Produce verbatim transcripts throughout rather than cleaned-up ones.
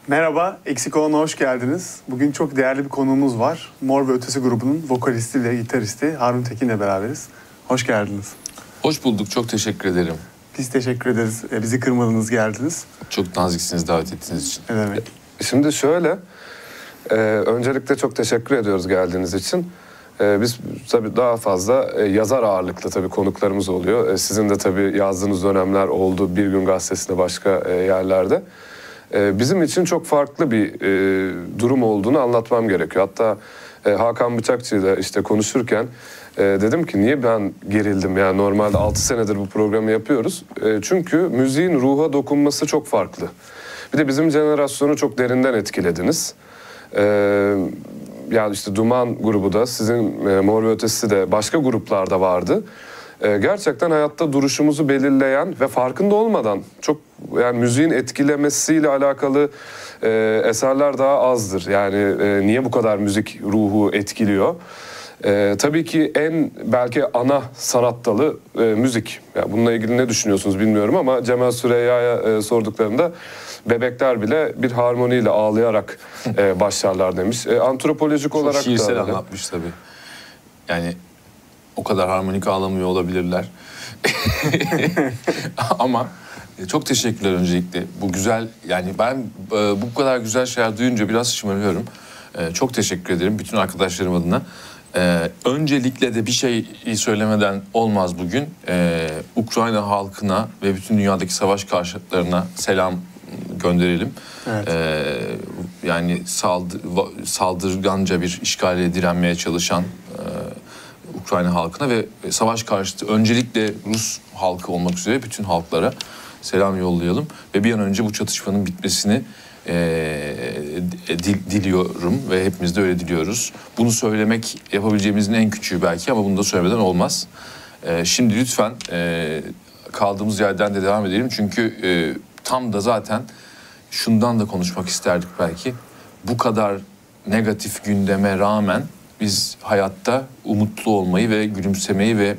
Merhaba, Eksik Olan'a hoş geldiniz. Bugün çok değerli bir konuğumuz var. Mor ve Ötesi grubunun vokalisti ve gitaristi Harun Tekin'le beraberiz. Hoş geldiniz. Hoş bulduk, çok teşekkür ederim. Biz teşekkür ederiz. Bizi kırmadınız, geldiniz. Çok naziksiniz davet ettiğiniz için. Ne demek? Şimdi şöyle, e, öncelikle çok teşekkür ediyoruz geldiğiniz için. E, biz tabii daha fazla e, yazar ağırlıklı tabii konuklarımız oluyor. E, sizin de tabii yazdığınız dönemler oldu, Bir Gün Gazetesi'nde, başka e, yerlerde. E, bizim için çok farklı bir e, durum olduğunu anlatmam gerekiyor. Hatta e, Hakan Bıçakçı ile işte konuşurken e, dedim ki niye ben gerildim? Yani normalde altı senedir bu programı yapıyoruz. E, çünkü müziğin ruha dokunması çok farklı. Bir de bizim jenerasyonu çok derinden etkilediniz. Ee, yani işte Duman grubu da, sizin e, Mor ve Ötesi de, başka gruplarda vardı. Ee, gerçekten hayatta duruşumuzu belirleyen ve farkında olmadan çok, yani müziğin etkilemesiyle alakalı e, eserler daha azdır. Yani e, niye bu kadar müzik ruhu etkiliyor? Ee, tabii ki en belki ana sanat dalı e, müzik. Yani bununla ilgili ne düşünüyorsunuz bilmiyorum ama Cemal Süreyya'ya e, sorduklarında bebekler bile bir harmoniyle ağlayarak e, başlarlar demiş. E, antropolojik Çok olarak şiirsel da anlatmış tabii. Yani o kadar harmonik ağlamıyor olabilirler. Ama çok teşekkürler öncelikle. Bu güzel, yani ben e, bu kadar güzel şeyler duyunca biraz şımarıyorum. E, çok teşekkür ederim bütün arkadaşlarım adına. Ee, öncelikle de bir şey söylemeden olmaz bugün. Ee, Ukrayna halkına ve bütün dünyadaki savaş karşıtlarına selam gönderelim. Evet. Ee, yani saldır, saldırganca bir işgale direnmeye çalışan e, Ukrayna halkına ve savaş karşıtı öncelikle Rus halkı olmak üzere bütün halklara selam yollayalım. Ve bir an önce bu çatışmanın bitmesini E, dil, diliyorum ve hepimiz de öyle diliyoruz. Bunu söylemek yapabileceğimizin en küçüğü belki ama bunu da söylemeden olmaz. E, şimdi lütfen e, kaldığımız yerden de devam edelim. Çünkü e, tam da zaten şundan da konuşmak isterdik belki. Bu kadar negatif gündeme rağmen biz hayatta umutlu olmayı ve gülümsemeyi ve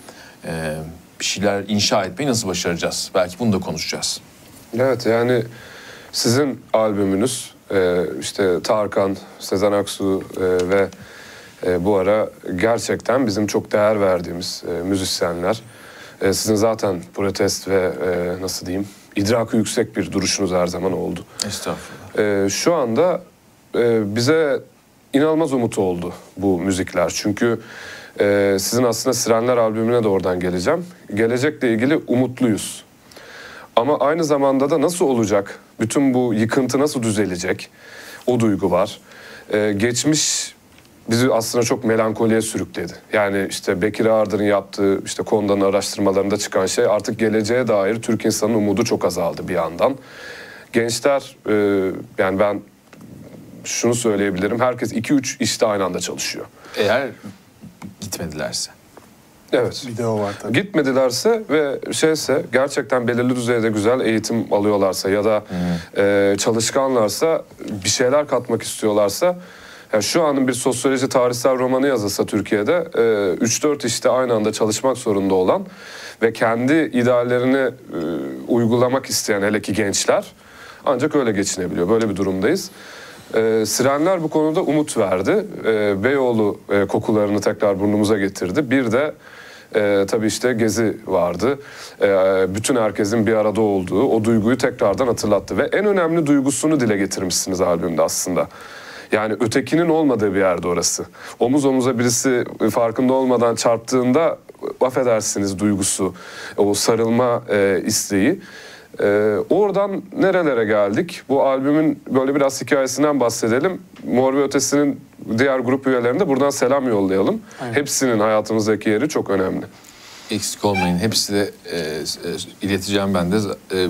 e, bir şeyler inşa etmeyi nasıl başaracağız? Belki bunu da konuşacağız. Evet, yani sizin albümünüz, e, işte Tarkan, Sezen Aksu e, ve e, bu ara gerçekten bizim çok değer verdiğimiz e, müzisyenler. E, sizin zaten protest ve e, nasıl diyeyim, idrakı yüksek bir duruşunuz her zaman oldu. Estağfurullah. E, şu anda e, bize inanılmaz umut oldu bu müzikler. Çünkü e, sizin aslında Sirenler albümüne de oradan geleceğim. Gelecekle ilgili umutluyuz. Ama aynı zamanda da nasıl olacak? Bütün bu yıkıntı nasıl düzelecek? O duygu var. Ee, geçmiş bizi aslında çok melankoliye sürükledi. Yani işte Bekir Ağırdır'ın yaptığı, işte Konda'nın araştırmalarında çıkan şey, artık geleceğe dair Türk insanının umudu çok azaldı bir yandan. Gençler, e, yani ben şunu söyleyebilirim. Herkes iki üç işte aynı anda çalışıyor. Eğer gitmedilerse. Evet. Bir de o var tabii. Gitmedilerse ve şeyse, gerçekten belirli düzeyde güzel eğitim alıyorlarsa ya da e, çalışkanlarsa, bir şeyler katmak istiyorlarsa, yani şu anın bir sosyoloji tarihsel romanı yazılsa Türkiye'de e, üç dört işte aynı anda çalışmak zorunda olan ve kendi ideallerini e, uygulamak isteyen, hele ki gençler, ancak öyle geçinebiliyor. Böyle bir durumdayız. E, Sirenler bu konuda umut verdi. E, Beyoğlu e, kokularını tekrar burnumuza getirdi. Bir de e, tabii işte Gezi vardı. E, bütün herkesin bir arada olduğu o duyguyu tekrardan hatırlattı. Ve en önemli duygusunu dile getirmişsiniz albümde aslında. Yani ötekinin olmadığı bir yerde orası. Omuz omuza birisi farkında olmadan çarptığında, affedersiniz duygusu, o sarılma e, isteği. Ee, oradan nerelere geldik? Bu albümün böyle biraz hikayesinden bahsedelim. Mor ve Ötesi'nin diğer grup üyelerine de buradan selam yollayalım. Aynen. Hepsinin hayatımızdaki yeri çok önemli. Eksik olmayın. Hepsi de e, e, ileteceğim ben de. E,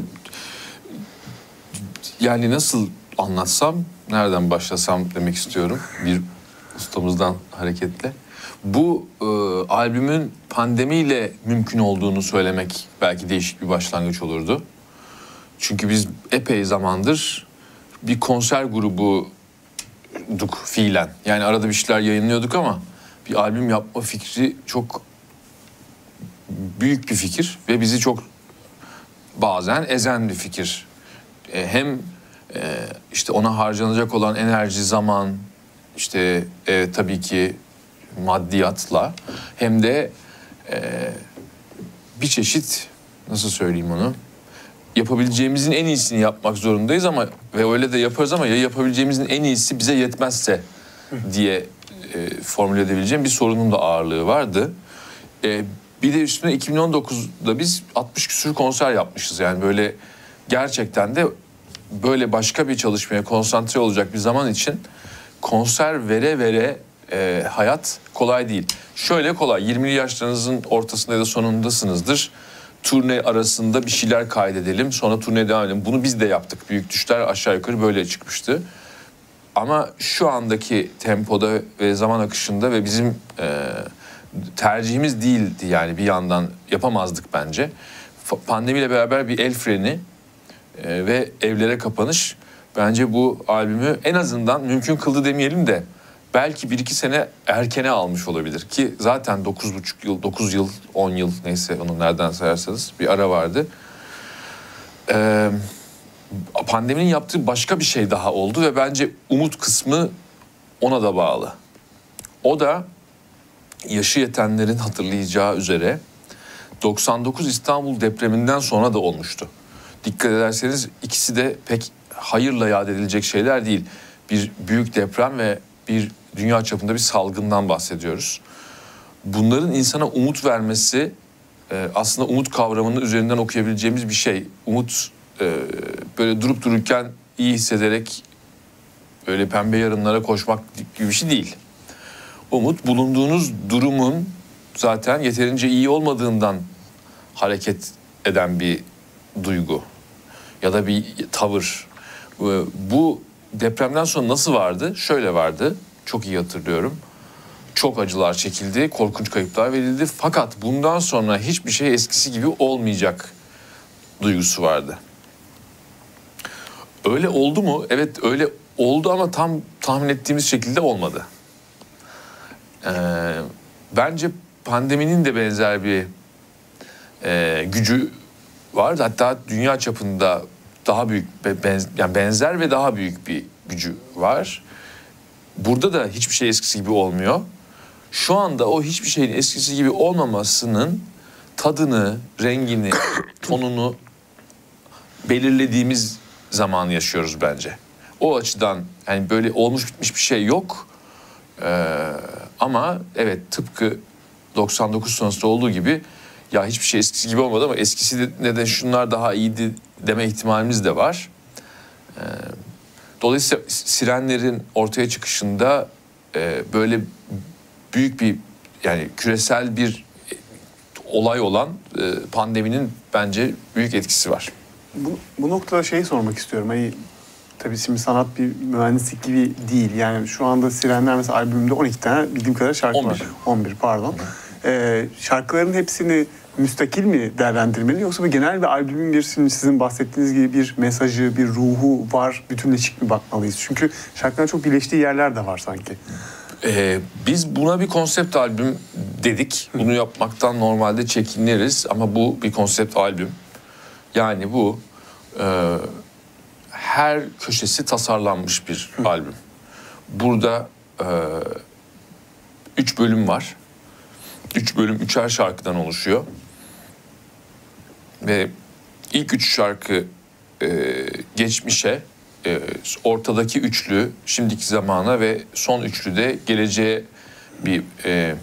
yani nasıl anlatsam, nereden başlasam demek istiyorum. Bir ustamızdan hareketle. Bu e, albümün pandemiyle mümkün olduğunu söylemek belki değişik bir başlangıç olurdu. Çünkü biz epey zamandır bir konser grubuduk fiilen. Yani arada bir şeyler yayınlıyorduk ama bir albüm yapma fikri çok büyük bir fikir ve bizi çok bazen ezen bir fikir. E, hem e, işte ona harcanacak olan enerji, zaman, işte e, tabii ki maddiyatla hem de e, bir çeşit, nasıl söyleyeyim onu, yapabileceğimizin en iyisini yapmak zorundayız ama ve öyle de yaparız ama ya yapabileceğimizin en iyisi bize yetmezse diye e, formüle edebileceğim bir sorunun da ağırlığı vardı. E, bir de üstüne iki bin on dokuzda biz altmış küsur konser yapmışız. Yani böyle gerçekten de böyle başka bir çalışmaya konsantre olacak bir zaman için konser vere vere e, hayat kolay değil. Şöyle kolay, yirmili yaşlarınızın ortasında ya da sonundasınızdır. Turne arasında bir şeyler kaydedelim, sonra turneye devam edelim. Bunu biz de yaptık. Büyük Düşler aşağı yukarı böyle çıkmıştı. Ama şu andaki tempoda ve zaman akışında ve bizim e, tercihimiz değildi yani, bir yandan yapamazdık bence. Pandemiyle beraber bir el freni e, ve evlere kapanış bence bu albümü en azından mümkün kıldı demeyelim de belki bir iki sene erkene almış olabilir ki zaten dokuz buçuk yıl, dokuz yıl, on yıl neyse onu nereden sayarsanız bir ara vardı. Ee, pandeminin yaptığı başka bir şey daha oldu ve bence umut kısmı ona da bağlı. O da yaşı yetenlerin hatırlayacağı üzere doksan dokuz İstanbul depreminden sonra da olmuştu. Dikkat ederseniz ikisi de pek hayırla yad edilecek şeyler değil. Bir büyük deprem ve bir dünya çapında bir salgından bahsediyoruz. Bunların insana umut vermesi e, aslında umut kavramının üzerinden okuyabileceğimiz bir şey. Umut e, böyle durup dururken iyi hissederek öyle pembe yarınlara koşmak gibi bir şey değil. Umut bulunduğunuz durumun zaten yeterince iyi olmadığından hareket eden bir duygu ya da bir tavır. Bu depremden sonra nasıl vardı? Şöyle vardı. Çok iyi hatırlıyorum. Çok acılar çekildi, korkunç kayıplar verildi. Fakat bundan sonra hiçbir şey eskisi gibi olmayacak duygusu vardı. Öyle oldu mu? Evet, öyle oldu ama tam tahmin ettiğimiz şekilde olmadı. Ee, bence pandeminin de benzer bir e, gücü var. Hatta dünya çapında daha büyük, benz, yani benzer ve daha büyük bir gücü var. Burada da hiçbir şey eskisi gibi olmuyor. Şu anda o hiçbir şeyin eskisi gibi olmamasının tadını, rengini, tonunu belirlediğimiz zamanı yaşıyoruz bence. O açıdan yani böyle olmuş bitmiş bir şey yok. Ee, ama evet, tıpkı doksan dokuz sonrasında olduğu gibi ya hiçbir şey eskisi gibi olmadı ama eskisi de neden şunlar daha iyiydi deme ihtimalimiz de var. Ee, dolayısıyla Sirenlerin ortaya çıkışında e, böyle büyük bir, yani küresel bir olay olan e, pandeminin bence büyük etkisi var. Bu, bu noktada şeyi sormak istiyorum. Hani tabii şimdi sanat bir mühendislik gibi değil. Yani şu anda Sirenler mesela albümünde on iki tane bildiğim kadar şarkı on bir. var. on bir pardon. Ee, şarkıların hepsini müstakil mi değerlendirmeli yoksa bir genel bir albümün bir, sizin bahsettiğiniz gibi bir mesajı, bir ruhu var, bütünleşik mi bakmalıyız? Çünkü şarkıların çok birleştiği yerler de var sanki. Ee, biz buna bir konsept albüm dedik. Bunu yapmaktan normalde çekiniriz ama bu bir konsept albüm. Yani bu e, her köşesi tasarlanmış bir Hı. albüm. Burada e, üç bölüm var. Üç bölüm üçer şarkıdan oluşuyor. Ve ilk üç şarkı e, geçmişe, e, ortadaki üçlü şimdiki zamana ve son üçlü de geleceğe bir e,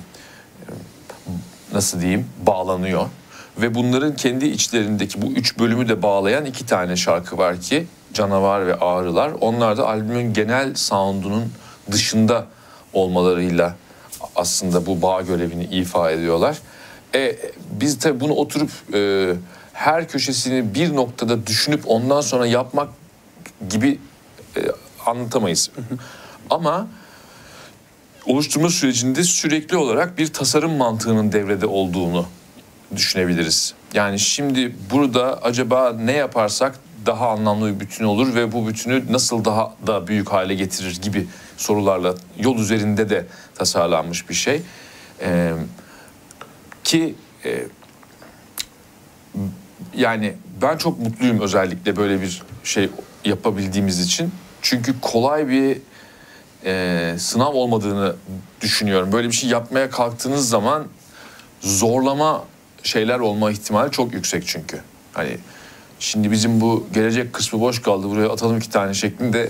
nasıl diyeyim bağlanıyor. Ve bunların kendi içlerindeki bu üç bölümü de bağlayan iki tane şarkı var ki Canavar ve Ağrılar. Onlar da albümün genel sound'unun dışında olmalarıyla aslında bu bağ görevini ifa ediyorlar. E, biz tabii bunu oturup e, her köşesini bir noktada düşünüp ondan sonra yapmak gibi e, anlatamayız. Hı hı. Ama oluşturma sürecinde sürekli olarak bir tasarım mantığının devrede olduğunu düşünebiliriz. Yani şimdi burada acaba ne yaparsak daha anlamlı bir bütün olur ve bu bütünü nasıl daha da büyük hale getirir gibi sorularla yol üzerinde de tasarlanmış bir şey. Ee, ki e, yani ben çok mutluyum özellikle böyle bir şey yapabildiğimiz için. Çünkü kolay bir e, sınav olmadığını düşünüyorum. Böyle bir şey yapmaya kalktığınız zaman zorlama şeyler olma ihtimali çok yüksek çünkü. Hani şimdi bizim bu gelecek kısmı boş kaldı, buraya atalım iki tane şeklinde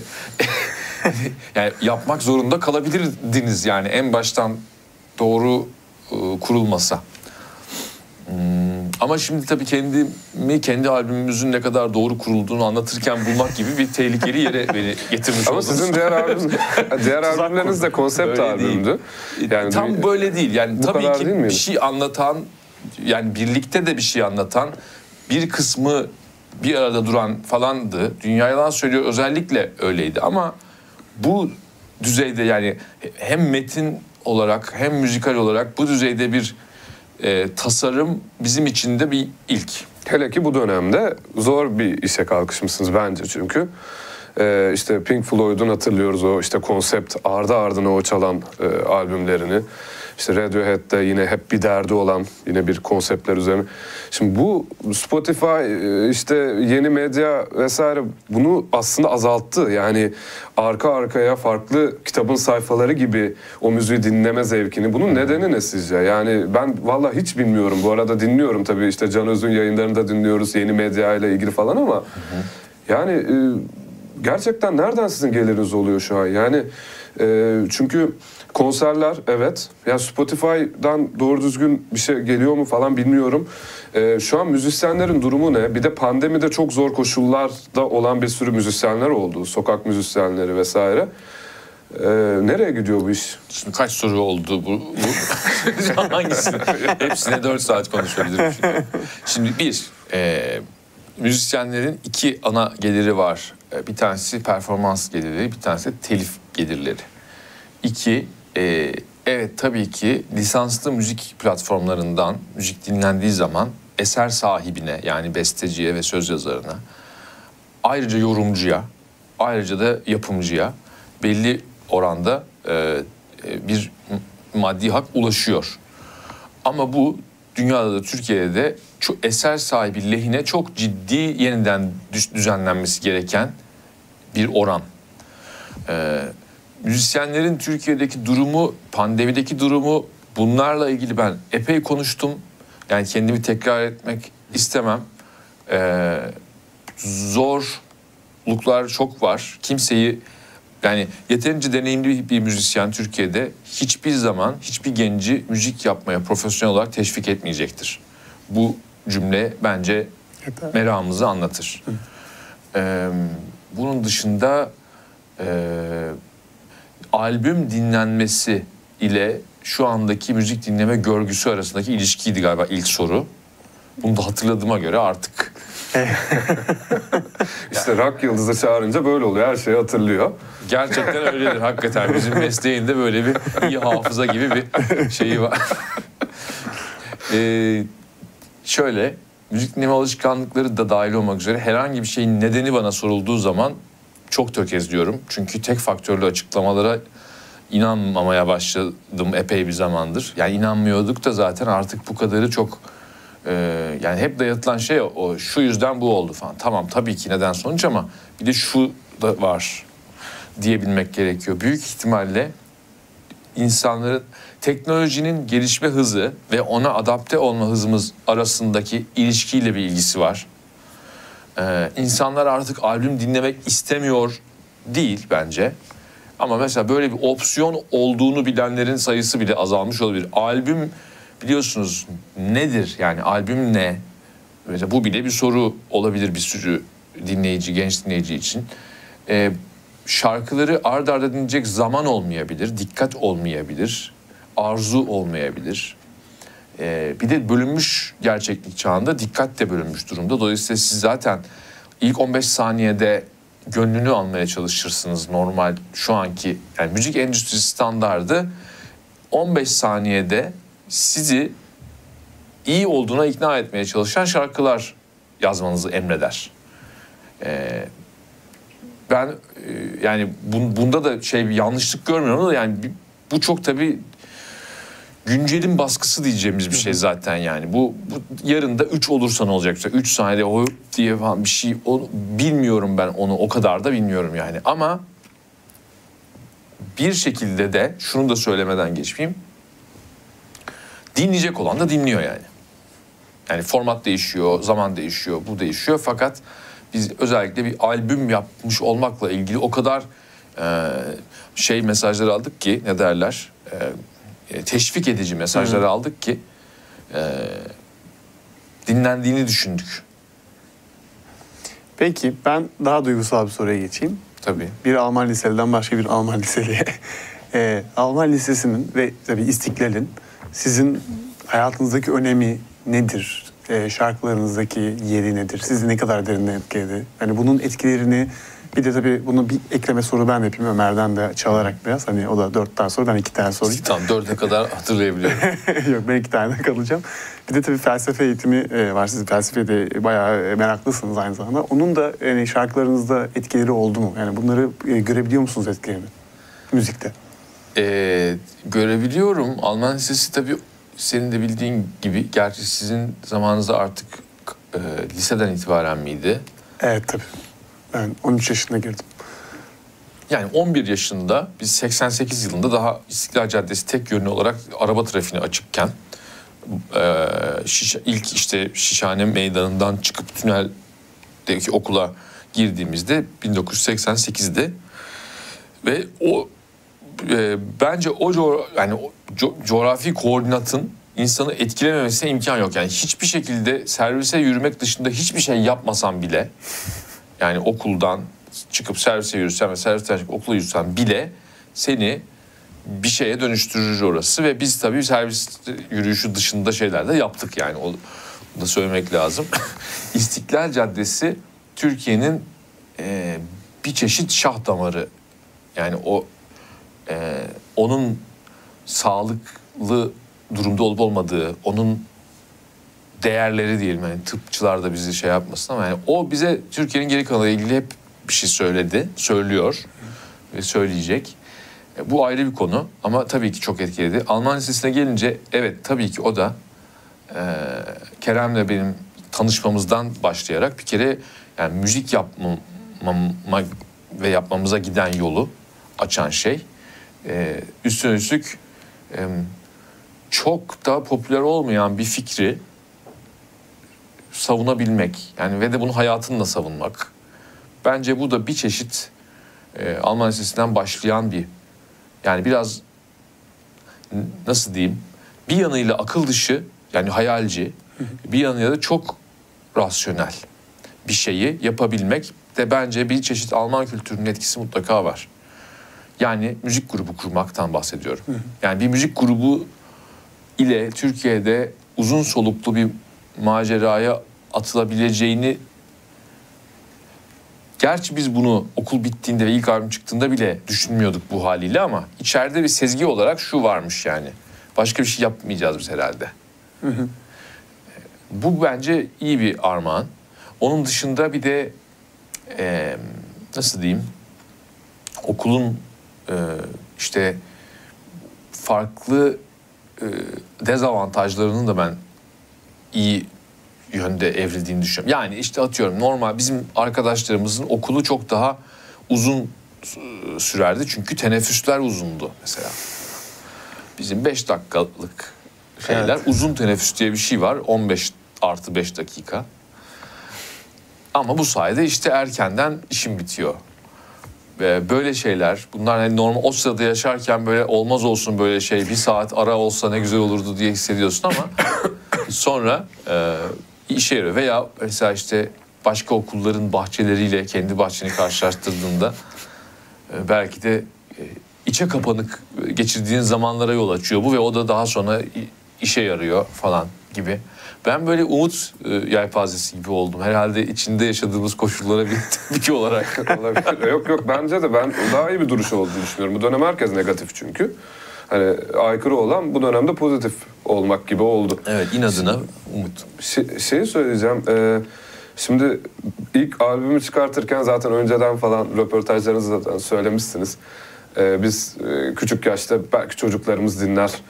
yani yapmak zorunda kalabilirdiniz yani en baştan doğru e, kurulmasa. Hmm, ama şimdi tabii kendimi, kendi albümümüzün ne kadar doğru kurulduğunu anlatırken bulmak gibi bir tehlikeli yere beni getirmiş Ama oldunuz. sizin diğer albüm, diğer albümleriniz de konsept Öyle albümdü. Yani tam bir, böyle değil. Yani tabii ki değil bir şey anlatan, yani birlikte de bir şey anlatan, bir kısmı bir arada duran falandı. Dünya Yalan Söylüyor özellikle öyleydi ama bu düzeyde yani hem metin olarak hem müzikal olarak bu düzeyde bir e, tasarım bizim için de bir ilk. Hele ki bu dönemde zor bir işe kalkışmışsınız bence çünkü. Ee, işte Pink Floyd'un hatırlıyoruz o işte konsept ardı ardına o çalan e, albümlerini. İşte Radiohead'de yine hep bir derdi olan yine bir konseptler üzerine. Şimdi bu Spotify e, işte yeni medya vesaire bunu aslında azalttı. Yani arka arkaya farklı kitabın sayfaları gibi o müziği dinleme zevkini. Bunun nedeni ne sizce? Yani ben vallahi hiç bilmiyorum. Bu arada dinliyorum tabii işte Can Öz'ün yayınlarını da dinliyoruz yeni medya ile ilgili falan ama hı hı. yani e, gerçekten nereden sizin geliriniz oluyor şu an? Yani e, çünkü konserler evet. Ya Spotify'dan doğru düzgün bir şey geliyor mu falan bilmiyorum. E, şu an müzisyenlerin durumu ne? Bir de pandemide çok zor koşullarda olan bir sürü müzisyenler oldu. Sokak müzisyenleri vesaire. E, nereye gidiyor bu iş? Şimdi kaç soru oldu bu? bu? Hangisini? Hepsine dört saat konuşabilirim çünkü. Şimdi bir, e, müzisyenlerin iki ana geliri var. Bir tanesi performans geliri, bir tanesi de telif gelirleri. İki, e, evet tabii ki lisanslı müzik platformlarından müzik dinlendiği zaman eser sahibine yani besteciye ve söz yazarına, ayrıca yorumcuya, ayrıca da yapımcıya belli oranda e, bir maddi hak ulaşıyor. Ama bu dünyada da Türkiye'de de çok eser sahibi lehine çok ciddi yeniden düzenlenmesi gereken bir oran. Ee, müzisyenlerin Türkiye'deki durumu, pandemideki durumu bunlarla ilgili ben epey konuştum. Yani kendimi tekrar etmek istemem. Ee, zorluklar çok var. Kimseyi yani yeterince deneyimli bir müzisyen Türkiye'de hiçbir zaman hiçbir genci müzik yapmaya profesyonel olarak teşvik etmeyecektir. Bu cümle bence meramımızı anlatır. Ee, bunun dışında e, albüm dinlenmesi ile şu andaki müzik dinleme görgüsü arasındaki ilişkiydi galiba ilk soru. Bunu da hatırladığıma göre artık. İşte rock yıldızı çağırınca böyle oluyor. Her şeyi hatırlıyor. Gerçekten öyledir hakikaten. Bizim mesleğinde böyle bir iyi hafıza gibi bir şeyi var. ee, şöyle, müzik dinleme alışkanlıkları da dahil olmak üzere herhangi bir şeyin nedeni bana sorulduğu zaman çok tökezliyorum. Çünkü tek faktörlü açıklamalara inanmamaya başladım epey bir zamandır. Yani inanmıyorduk da zaten artık bu kadarı çok... Ee, yani hep dayatılan şey o, o, şu yüzden bu oldu falan. Tamam tabii ki neden sonuç ama bir de şu da var diyebilmek gerekiyor. Büyük ihtimalle insanların teknolojinin gelişme hızı ve ona adapte olma hızımız arasındaki ilişkiyle bir ilgisi var. Ee, insanlar artık albüm dinlemek istemiyor değil bence. Ama mesela böyle bir opsiyon olduğunu bilenlerin sayısı bile azalmış olabilir. Albüm biliyorsunuz nedir? Yani albüm ne? Mesela bu bile bir soru olabilir bir sürü dinleyici, genç dinleyici için. Ee, şarkıları ard arda dinleyecek zaman olmayabilir, dikkat olmayabilir, arzu olmayabilir. Ee, bir de bölünmüş gerçeklik çağında dikkat de bölünmüş durumda. Dolayısıyla siz zaten ilk on beş saniyede gönlünü almaya çalışırsınız normal şu anki. Yani müzik endüstrisi standardı on beş saniyede sizi iyi olduğuna ikna etmeye çalışan şarkılar yazmanızı emreder. Ee, ben e, yani bun, bunda da şey bir yanlışlık görmüyorum da yani bu çok tabii güncelin baskısı diyeceğimiz bir şey zaten yani. Bu, bu yarın da üç olursa ne olacak? üç saniyede o diye falan bir şey o, bilmiyorum ben onu o kadar da bilmiyorum yani. Ama bir şekilde de şunu da söylemeden geçmeyeyim. Dinleyecek olan da dinliyor yani. Yani format değişiyor, zaman değişiyor, bu değişiyor. Fakat biz özellikle bir albüm yapmış olmakla ilgili o kadar e, şey mesajları aldık ki ne derler? E, teşvik edici mesajları Hı. aldık ki e, dinlendiğini düşündük. Peki ben daha duygusal bir soruya geçeyim. Tabii. Bir Alman liseliden başka bir Alman liseliye. e, Alman lisesinin ve tabii İstiklal'in sizin hayatınızdaki önemi nedir? E, şarkılarınızdaki yeri nedir? Sizi ne kadar derinden etkiledi? Yani bunun etkilerini bir de tabii bunu bir ekleme soru ben de yapayım Ömer'den de çalarak biraz. Hani o da dört tane soru, ben iki tane sorayım. Tamam, dörde kadar hatırlayabiliyorum. Yok, ben iki tane kalacağım. Bir de tabii felsefe eğitimi e, var. Siz felsefede bayağı meraklısınız aynı zamanda. Onun da yani şarkılarınızda etkileri oldu mu? Yani bunları e, görebiliyor musunuz etkilerini müzikte? Ee, görebiliyorum. Alman lisesi tabii senin de bildiğin gibi, gerçi sizin zamanınızda artık e, liseden itibaren miydi? Evet tabii. Ben on üç yaşında girdim. Yani on bir yaşında biz seksen sekiz yılında daha İstiklal Caddesi tek yönlü olarak araba trafiğine açıkken e, şiş, ilk işte Şişhane Meydanı'ndan çıkıp tüneldeki okula girdiğimizde bin dokuz yüz seksen sekizde ve o e, bence o co yani o co coğrafi koordinatın insanı etkilememesine imkan yok. Yani hiçbir şekilde servise yürümek dışında hiçbir şey yapmasam bile, yani okuldan çıkıp servise yürüsen ve servisten çıkıp okula yürüsen bile seni bir şeye dönüştürür orası. Ve biz tabii servis yürüyüşü dışında şeyler de yaptık yani, onu da söylemek lazım. İstiklal Caddesi Türkiye'nin e, bir çeşit şah damarı. Yani o e, onun sağlıklı durumda olup olmadığı, onun değerleri diyelim, yani tıpçılar da bizi şey yapmasın ama yani o bize Türkiye'nin geri kalanıyla ilgili hep bir şey söyledi, söylüyor ve söyleyecek. E, bu ayrı bir konu ama tabii ki çok etkiledi. Alman Lisesi'ne gelince evet tabii ki o da e, Kerem'le benim tanışmamızdan başlayarak bir kere yani müzik yapmama ve yapmamıza giden yolu açan şey. E, üstüne üstlük e, çok da popüler olmayan bir fikri savunabilmek, yani ve de bunu hayatınla savunmak. Bence bu da bir çeşit e, Alman Lisesi'nden başlayan bir, yani biraz nasıl diyeyim, bir yanıyla akıl dışı, yani hayalci, bir yanıyla da çok rasyonel bir şeyi yapabilmek de bence bir çeşit Alman kültürünün etkisi mutlaka var. Yani müzik grubu kurmaktan bahsediyorum. Yani bir müzik grubu ile Türkiye'de uzun soluklu bir maceraya atılabileceğini, gerçi biz bunu okul bittiğinde ve ilk albüm çıktığında bile düşünmüyorduk bu haliyle, ama içeride bir sezgi olarak şu varmış yani. Başka bir şey yapmayacağız biz herhalde. Hı hı. Bu bence iyi bir armağan. Onun dışında bir de e, nasıl diyeyim, okulun e, işte farklı e, dezavantajlarının da ben iyi yönde evrildiğini düşünüyorum. Yani işte atıyorum, normal bizim arkadaşlarımızın okulu çok daha uzun sürerdi. Çünkü teneffüsler uzundu mesela. Bizim beş dakikalık şeyler, evet. Uzun teneffüs diye bir şey var. on beş artı beş dakika. Ama bu sayede işte erkenden işim bitiyor. Ve böyle şeyler, bunlar hani normal o sırada yaşarken böyle olmaz olsun böyle şey, bir saat ara olsa ne güzel olurdu diye hissediyorsun ama sonra e, işe yarıyor. Veya mesela işte başka okulların bahçeleriyle kendi bahçeni karşılaştırdığında e, belki de e, içe kapanık geçirdiğin zamanlara yol açıyor bu ve o da daha sonra işe yarıyor falan gibi. Ben böyle umut e, yelpazesi gibi oldum. Herhalde içinde yaşadığımız koşullara bir tepki olarak. Yok yok, bence de ben daha iyi bir duruş olduğunu düşünüyorum. Bu dönem herkes negatif çünkü. Hani aykırı olan bu dönemde pozitif olmak gibi oldu. Evet, inadına umut. Şey, şeyi söyleyeceğim. E, şimdi ilk albümü çıkartırken zaten önceden falan röportajlarınızda zaten söylemişsiniz. E, biz e, küçük yaşta belki çocuklarımız dinler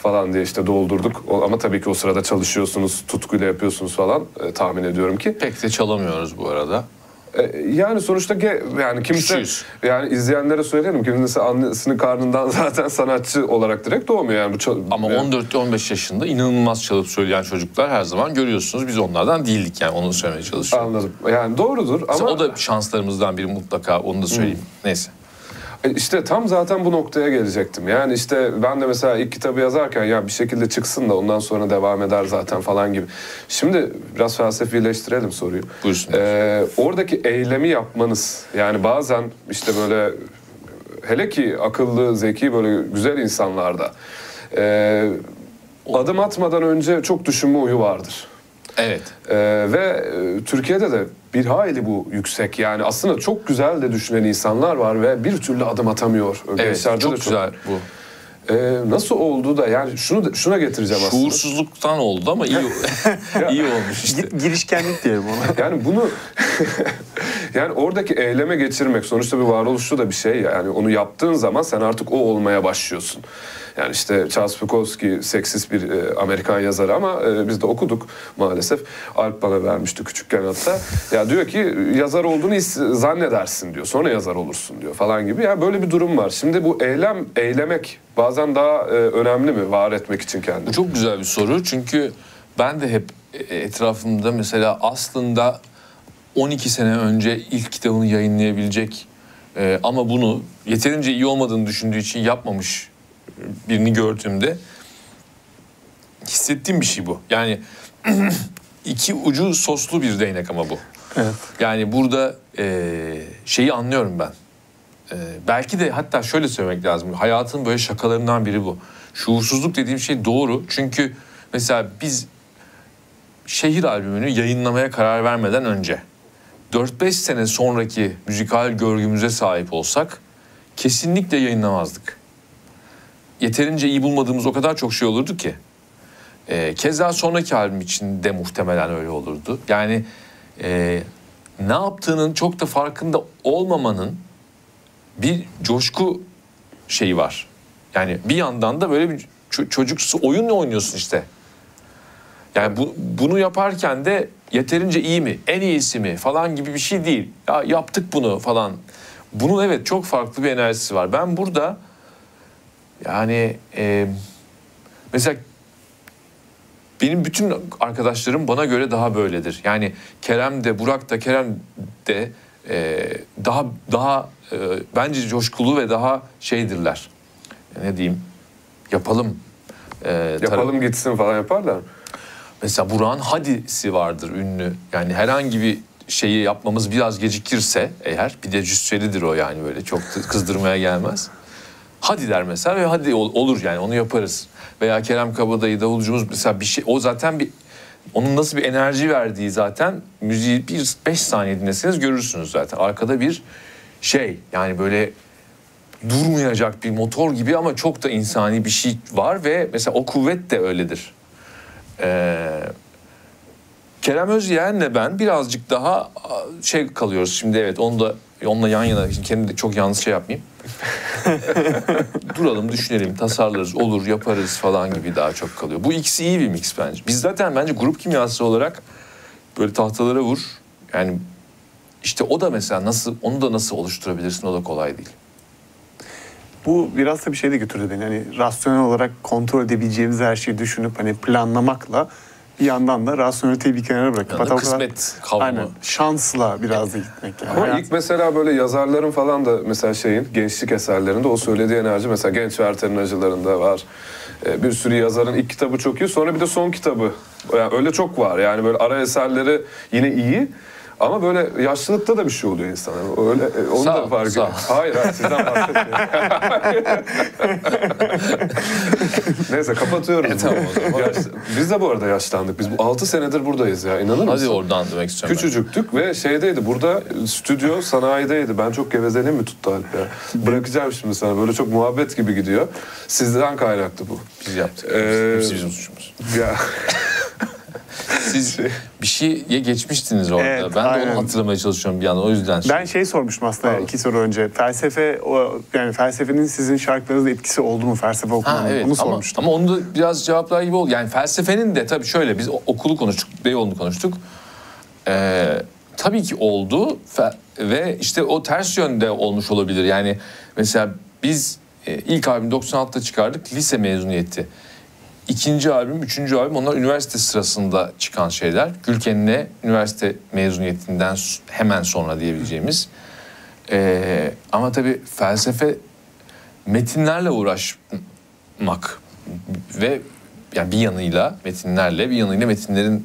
falan diye işte doldurduk. O, ama tabii ki o sırada çalışıyorsunuz, tutkuyla yapıyorsunuz falan e, tahmin ediyorum ki. Pek de çalamıyoruz bu arada. E, yani sonuçta ge- yani kimse Küçüğüz. yani izleyenlere söyleyelim, kimse annesinin karnından zaten sanatçı olarak direkt doğmuyor yani bu çal- Ama yani. on dört on beş yaşında inanılmaz çalıp söyleyen çocuklar her zaman görüyorsunuz. Biz onlardan değildik yani, onu söylemeye çalışıyorum. Anladım. Yani doğrudur Mesela ama o da şanslarımızdan biri mutlaka, onu da söyleyeyim. Neyse. E, İşte tam zaten bu noktaya gelecektim. Yani işte ben de mesela ilk kitabı yazarken ya bir şekilde çıksın da ondan sonra devam eder zaten falan gibi. Şimdi biraz felsefileştirelim soruyu. Buyursunlar. Ee, oradaki eylemi yapmanız, yani bazen işte böyle hele ki akıllı, zeki, böyle güzel insanlarda e, adım atmadan önce çok düşünme huyu vardır. Evet. Ee, ve e, Türkiye'de de bir hayli bu yüksek. Yani aslında çok güzel de düşünen insanlar var ve bir türlü adım atamıyor. Evet, Gençlerde çok de güzel bu. Ee, nasıl oldu da yani şunu da- şuna getireceğim aslında. Şuursuzluktan oldu ama iyi iyi olmuş işte. Gi- Girişkenlik diyelim ona. Yani bunu yani oradaki eyleme geçirmek sonuçta bir varoluşlu da bir şey ya. Yani onu yaptığın zaman sen artık o olmaya başlıyorsun. Yani işte Charles Bukowski seksist bir e, Amerikan yazarı ama e, biz de okuduk maalesef. Alp bana vermişti küçükken hatta. Ya diyor ki yazar olduğunu his- zannedersin diyor. Sonra yazar olursun diyor falan gibi. Ya böyle bir durum var. Şimdi bu eylem eylemek bazen daha e, önemli mi var etmek için kendini? Bu çok güzel bir soru çünkü ben de hep e, etrafımda mesela aslında on iki sene önce ilk kitabını yayınlayabilecek e, ama bunu yeterince iyi olmadığını düşündüğü için yapmamış birini gördüğümde hissettiğim bir şey bu. Yani iki ucu soslu bir değnek ama bu. Evet. Yani burada e, şeyi anlıyorum ben. E, belki de hatta şöyle söylemek lazım. Hayatın böyle şakalarından biri bu. Şuursuzluk dediğim şey doğru. Çünkü mesela biz Şehir albümünü yayınlamaya karar vermeden önce dört beş sene sonraki müzikal görgümüze sahip olsak kesinlikle yayınlamazdık. Yeterince iyi bulmadığımız o kadar çok şey olurdu ki. Ee, keza sonraki albüm için de muhtemelen öyle olurdu. Yani e, ne yaptığının çok da farkında olmamanın bir coşku şeyi var. Yani bir yandan da böyle bir ço- çocuksu oyun oynuyorsun işte. Yani bu, bunu yaparken de yeterince iyi mi, en iyisi mi falan gibi bir şey değil. Ya yaptık bunu falan. Bunun evet çok farklı bir enerjisi var. Ben burada yani e, mesela benim bütün arkadaşlarım bana göre daha böyledir. Yani Kerem de, Burak da, Kerem de e, daha daha e, bence coşkulu ve daha şeydirler. Ne diyeyim? Yapalım. E, Yapalım taraf- gitsin falan yaparlar. Mesela Burak'ın hadisi vardır ünlü. Yani herhangi bir şeyi yapmamız biraz gecikirse eğer, bir de cüsselidir o yani, böyle çok kızdırmaya gelmez. Hadi der mesela ve hadi ol- olur yani, onu yaparız. Veya Kerem Kabadayı davulcumuz mesela bir şey, o zaten bir, onun nasıl bir enerji verdiği zaten müziği bir beş saniye dinleseniz görürsünüz zaten. Arkada bir şey yani böyle durmayacak bir motor gibi ama çok da insani bir şey var ve mesela o kuvvet de öyledir. Ee, Kerem Özyeğen'le ben birazcık daha şey kalıyoruz şimdi, evet onu da onunla yan yana, şimdi kendi de çok yanlış şey yapmayayım. Duralım, düşünelim, tasarlarız, olur, yaparız falan gibi daha çok kalıyor. Bu ikisi iyi bir mix bence. Biz zaten bence grup kimyası olarak böyle tahtalara vur. Yani işte o da mesela nasıl, onu da nasıl oluşturabilirsin, o da kolay değil. Bu biraz da bir şey de götürdü beni. Hani rasyonel olarak kontrol edebileceğimiz her şeyi düşünüp hani planlamakla bir yandan da rasyoneliteyi bir kenara bırakıp Yani hatta o kadar- kısmet kavramı. Aynen, şansla biraz da gitmek. Yani. Ama Hayat- ilk mesela böyle yazarların falan da mesela şeyin gençlik eserlerinde o söylediği enerji mesela Genç ve Erten'in acılarında var. Ee, bir sürü yazarın ilk kitabı çok iyi, sonra bir de son kitabı. Yani öyle çok var yani, böyle ara eserleri yine iyi. Ama böyle yaşlılıkta da bir şey oluyor insana. Öyle e, onu Sağ da ol, fark sağ ol. ediyorum. Hayır, hayır sizden bahsetmiyorum. Neyse kapatıyoruz. E, tamam o zaman. Yaş- Biz de bu arada yaşlandık. Biz bu altı senedir buradayız ya. İnanır mısın? Hadi oradan demek istiyorum. ben. Küçücüktük ve şeydeydi, burada stüdyo sanayideydi. Ben çok gevezeliğim mi tuttu Alp ya? Bırakacağım şimdi sana, böyle çok muhabbet gibi gidiyor. Sizden kaynaklı bu. Biz yaptık. Ee, Hepsi bizim suçumuz. Ya Siz bir şeye geçmiştiniz orada. Evet, ben de aynen. onu hatırlamaya çalışıyorum bir yandan. O yüzden. Ben şey sormuştum aslında Tamam. iki soru önce. Felsefe, o, yani felsefenin sizin şarkılarınızda etkisi oldu mu? Felsefe okumanın. Ha, evet. Onu ama, sormuştum. ama onu da biraz cevaplar gibi oldu. Yani felsefenin de tabii şöyle biz okulu konuştuk, Beyoğlu'nu konuştuk. Ee, tabii ki oldu Fe- ve işte o ters yönde olmuş olabilir. Yani mesela biz e, ilk albüm doksan altıda çıkardık, lise mezuniyeti. İkinci albüm, üçüncü albüm onlar üniversite sırasında çıkan şeyler. Gülken'le üniversite mezuniyetinden hemen sonra diyebileceğimiz. Ee, ama tabii felsefe metinlerle uğraşmak ve yani bir yanıyla metinlerle bir yanıyla metinlerin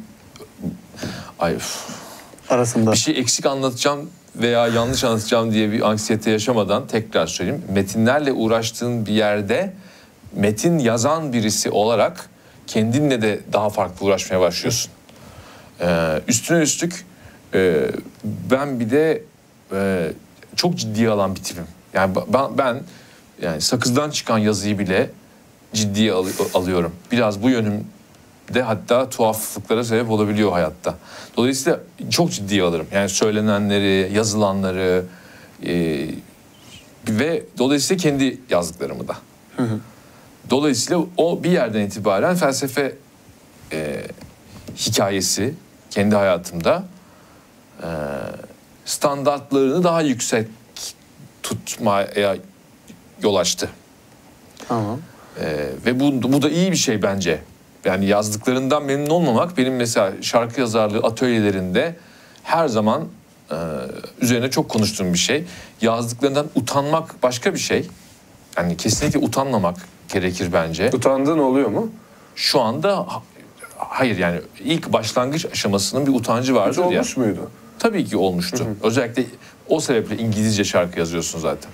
ay üf, Arasında. bir şey eksik anlatacağım veya yanlış anlatacağım diye bir anksiyete yaşamadan tekrar söyleyeyim. Metinlerle uğraştığın bir yerde metin yazan birisi olarak kendinle de daha farklı uğraşmaya başlıyorsun. Ee, üstüne üstlük e, ben bir de e, çok ciddiye alan bir tipim. Yani ben, ben yani sakızdan çıkan yazıyı bile ciddiye al- alıyorum. Biraz bu yönümde hatta tuhaflıklara sebep olabiliyor hayatta. Dolayısıyla çok ciddiye alırım. Yani söylenenleri, yazılanları e, ve dolayısıyla kendi yazdıklarımı da. Hı hı. Dolayısıyla o bir yerden itibaren felsefe e, hikayesi kendi hayatımda e, standartlarını daha yüksek tutmaya yol açtı. Tamam. E, ve bu, bu da iyi bir şey bence. Yani yazdıklarından memnun olmamak benim mesela şarkı yazarlığı atölyelerinde her zaman e, üzerine çok konuştuğum bir şey. Yazdıklarından utanmak başka bir şey. Yani kesinlikle utanmamak gerekir bence. Utandığın oluyor mu? Şu anda ha- hayır yani ilk başlangıç aşamasının bir utancı Hiç vardır ya. olmuş muydu? Tabii ki olmuştu. Özellikle o sebeple İngilizce şarkı yazıyorsun zaten.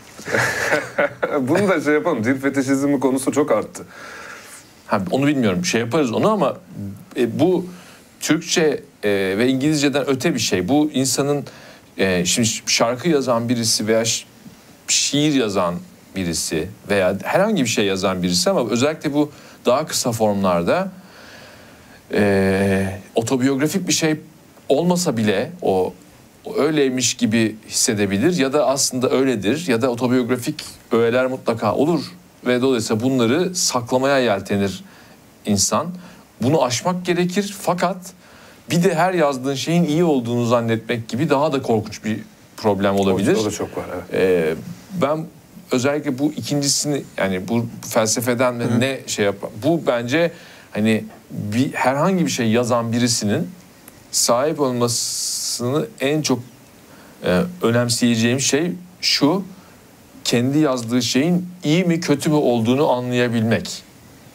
Bunu da şey yapalım. Dil fetişizmi konusu çok arttı. Ha, onu bilmiyorum. Şey yaparız onu ama e, bu Türkçe e, ve İngilizceden öte bir şey. Bu insanın e, şimdi şarkı yazan birisi veya şi- şiir yazan birisi veya herhangi bir şey yazan birisi ama özellikle bu daha kısa formlarda e, otobiyografik bir şey olmasa bile o, o öyleymiş gibi hissedebilir ya da aslında öyledir ya da otobiyografik öğeler mutlaka olur ve dolayısıyla bunları saklamaya yeltenir insan. Bunu aşmak gerekir fakat bir de her yazdığın şeyin iyi olduğunu zannetmek gibi daha da korkunç bir problem olabilir. O da çok var, evet. Ee, ben özellikle bu ikincisini yani bu felsefeden ve ne şey yap bu bence hani bir herhangi bir şey yazan birisinin sahip olmasını en çok e, önemseyeceğim şey şu: kendi yazdığı şeyin iyi mi kötü mü olduğunu anlayabilmek.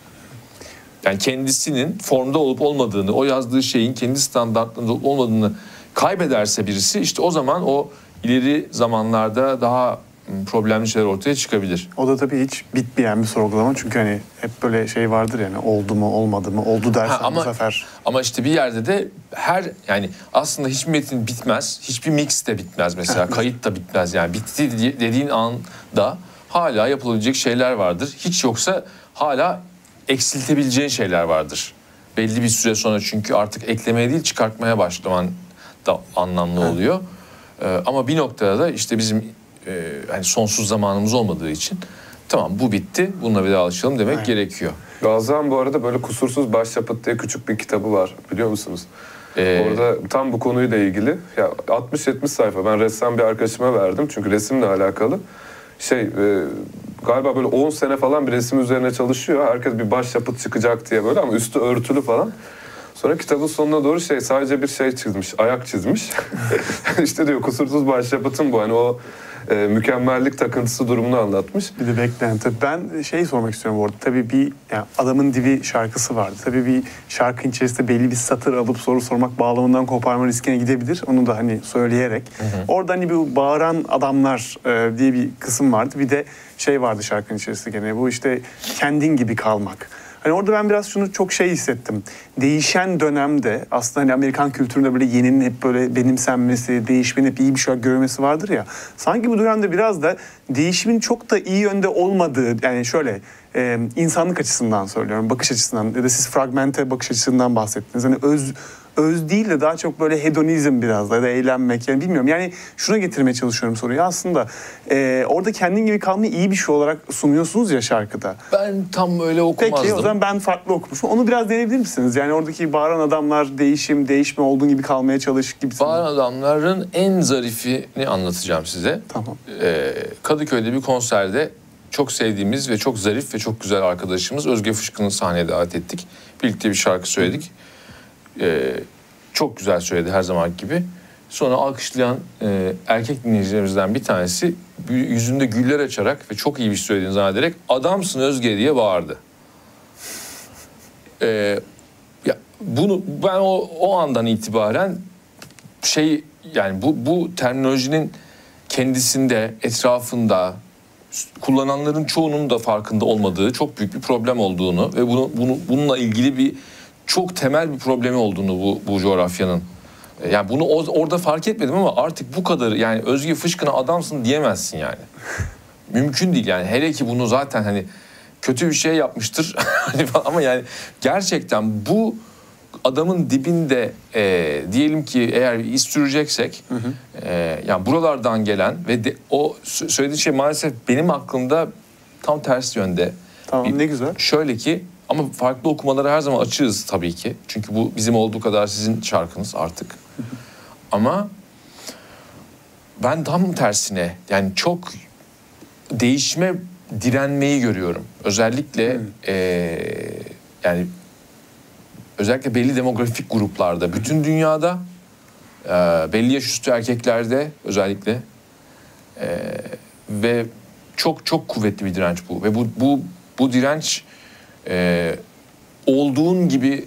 Yani kendisinin formda olup olmadığını, o yazdığı şeyin kendi standartlarında olup olmadığını kaybederse birisi, işte o zaman o ileri zamanlarda daha problemli şeyler ortaya çıkabilir. O da tabii hiç bitmeyen bir sorgulama. Çünkü hani hep böyle şey vardır yani, oldu mu olmadı mı, oldu dersen Ha, ama, bu sefer. ama işte bir yerde de her yani aslında hiçbir metin bitmez. Hiçbir mix de bitmez mesela. Kayıt da bitmez yani. Bitti dediğin anda hala yapılabilecek şeyler vardır. Hiç yoksa hala eksiltebileceğin şeyler vardır. Belli bir süre sonra çünkü artık eklemeye değil çıkartmaya başlaman da anlamlı Ha. oluyor. Ee, ama bir noktada da işte bizim e, hani sonsuz zamanımız olmadığı için tamam bu bitti, bununla vedalaşalım demek Aynen. gerekiyor. Gazan bu arada böyle Kusursuz Başyapıt diye küçük bir kitabı var, biliyor musunuz? Ee, Orada tam bu konuyla ilgili ya altmış yetmiş sayfa, ben ressam bir arkadaşıma verdim çünkü resimle alakalı. Şey e, galiba böyle on sene falan bir resim üzerine çalışıyor. Herkes bir başyapıt çıkacak diye böyle ama üstü örtülü falan. Sonra kitabın sonuna doğru şey sadece bir şey çizmiş, ayak çizmiş. İşte diyor kusursuz başyapıtın bu, hani o e, mükemmellik takıntısı durumunu anlatmış. Bir de beklenti. Ben şeyi sormak istiyorum bu arada. Tabii bir yani Adamın Dibi şarkısı vardı. Tabii bir şarkının içerisinde belli bir satır alıp soru sormak bağlamından koparma riskine gidebilir. Onu da hani söyleyerek. Hı hı. Orada hani bir bağıran adamlar e, diye bir kısım vardı. Bir de şey vardı şarkının içerisinde gene. Bu işte kendin gibi kalmak. Hani orada ben biraz şunu çok şey hissettim. Değişen dönemde aslında hani Amerikan kültüründe böyle yeninin hep böyle benimsenmesi, değişmenin hep iyi bir şey olarak görülmesi vardır ya. Sanki bu dönemde biraz da değişimin çok da iyi yönde olmadığı, yani şöyle e, insanlık açısından söylüyorum, bakış açısından ya da siz fragmente bakış açısından bahsettiniz. Hani öz öz değil de daha çok böyle hedonizm biraz da ya da eğlenmek, yani bilmiyorum. Yani şuna getirmeye çalışıyorum soruyu. Aslında e, orada kendin gibi kalmayı iyi bir şey olarak sunuyorsunuz ya şarkıda. Ben tam öyle okumazdım. Peki o zaman ben farklı okumuşum. Onu biraz deneyebilir misiniz? Yani oradaki bağıran adamlar değişim, değişme olduğun gibi kalmaya çalış gibisinden. Bağıran adamların en zarifini anlatacağım size. Tamam. Ee, Kadıköy'de bir konserde çok sevdiğimiz ve çok zarif ve çok güzel arkadaşımız Özge Fışkın'ı sahneye davet ettik. Birlikte bir şarkı söyledik. Ee, çok güzel söyledi her zaman gibi. Sonra alkışlayan e, erkek dinleyicilerimizden bir tanesi yüzünde güller açarak ve çok iyi bir şey söylediğini zannederek "Adamsın Özge" diye bağırdı. Ee, ya bunu ben o, o andan itibaren şey, yani bu bu terminolojinin kendisinde, etrafında kullananların çoğunun da farkında olmadığı çok büyük bir problem olduğunu ve bunu, bunu bununla ilgili bir çok temel bir problemi olduğunu bu bu coğrafyanın. Yani bunu o, orada fark etmedim ama artık bu kadar, yani Özge Fışkın'a adamsın diyemezsin yani. Mümkün değil yani. Hele ki bunu zaten hani kötü bir şey yapmıştır ama yani gerçekten bu adamın dibinde e, diyelim ki eğer iz süreceksek hı hı. E, yani buralardan gelen ve de, o söylediği şey maalesef benim aklımda tam tersi yönde. Tamam, bir, ne güzel. Şöyle ki, ama farklı okumalara her zaman açığız tabii ki. Çünkü bu bizim olduğu kadar sizin şarkınız artık. Hı hı. Ama ben tam tersine, yani çok değişme, direnmeyi görüyorum. Özellikle e, yani özellikle belli demografik gruplarda, bütün dünyada, e, belli yaş üstü erkeklerde özellikle e, ve çok çok kuvvetli bir direnç bu ve bu bu bu direnç e, olduğun gibi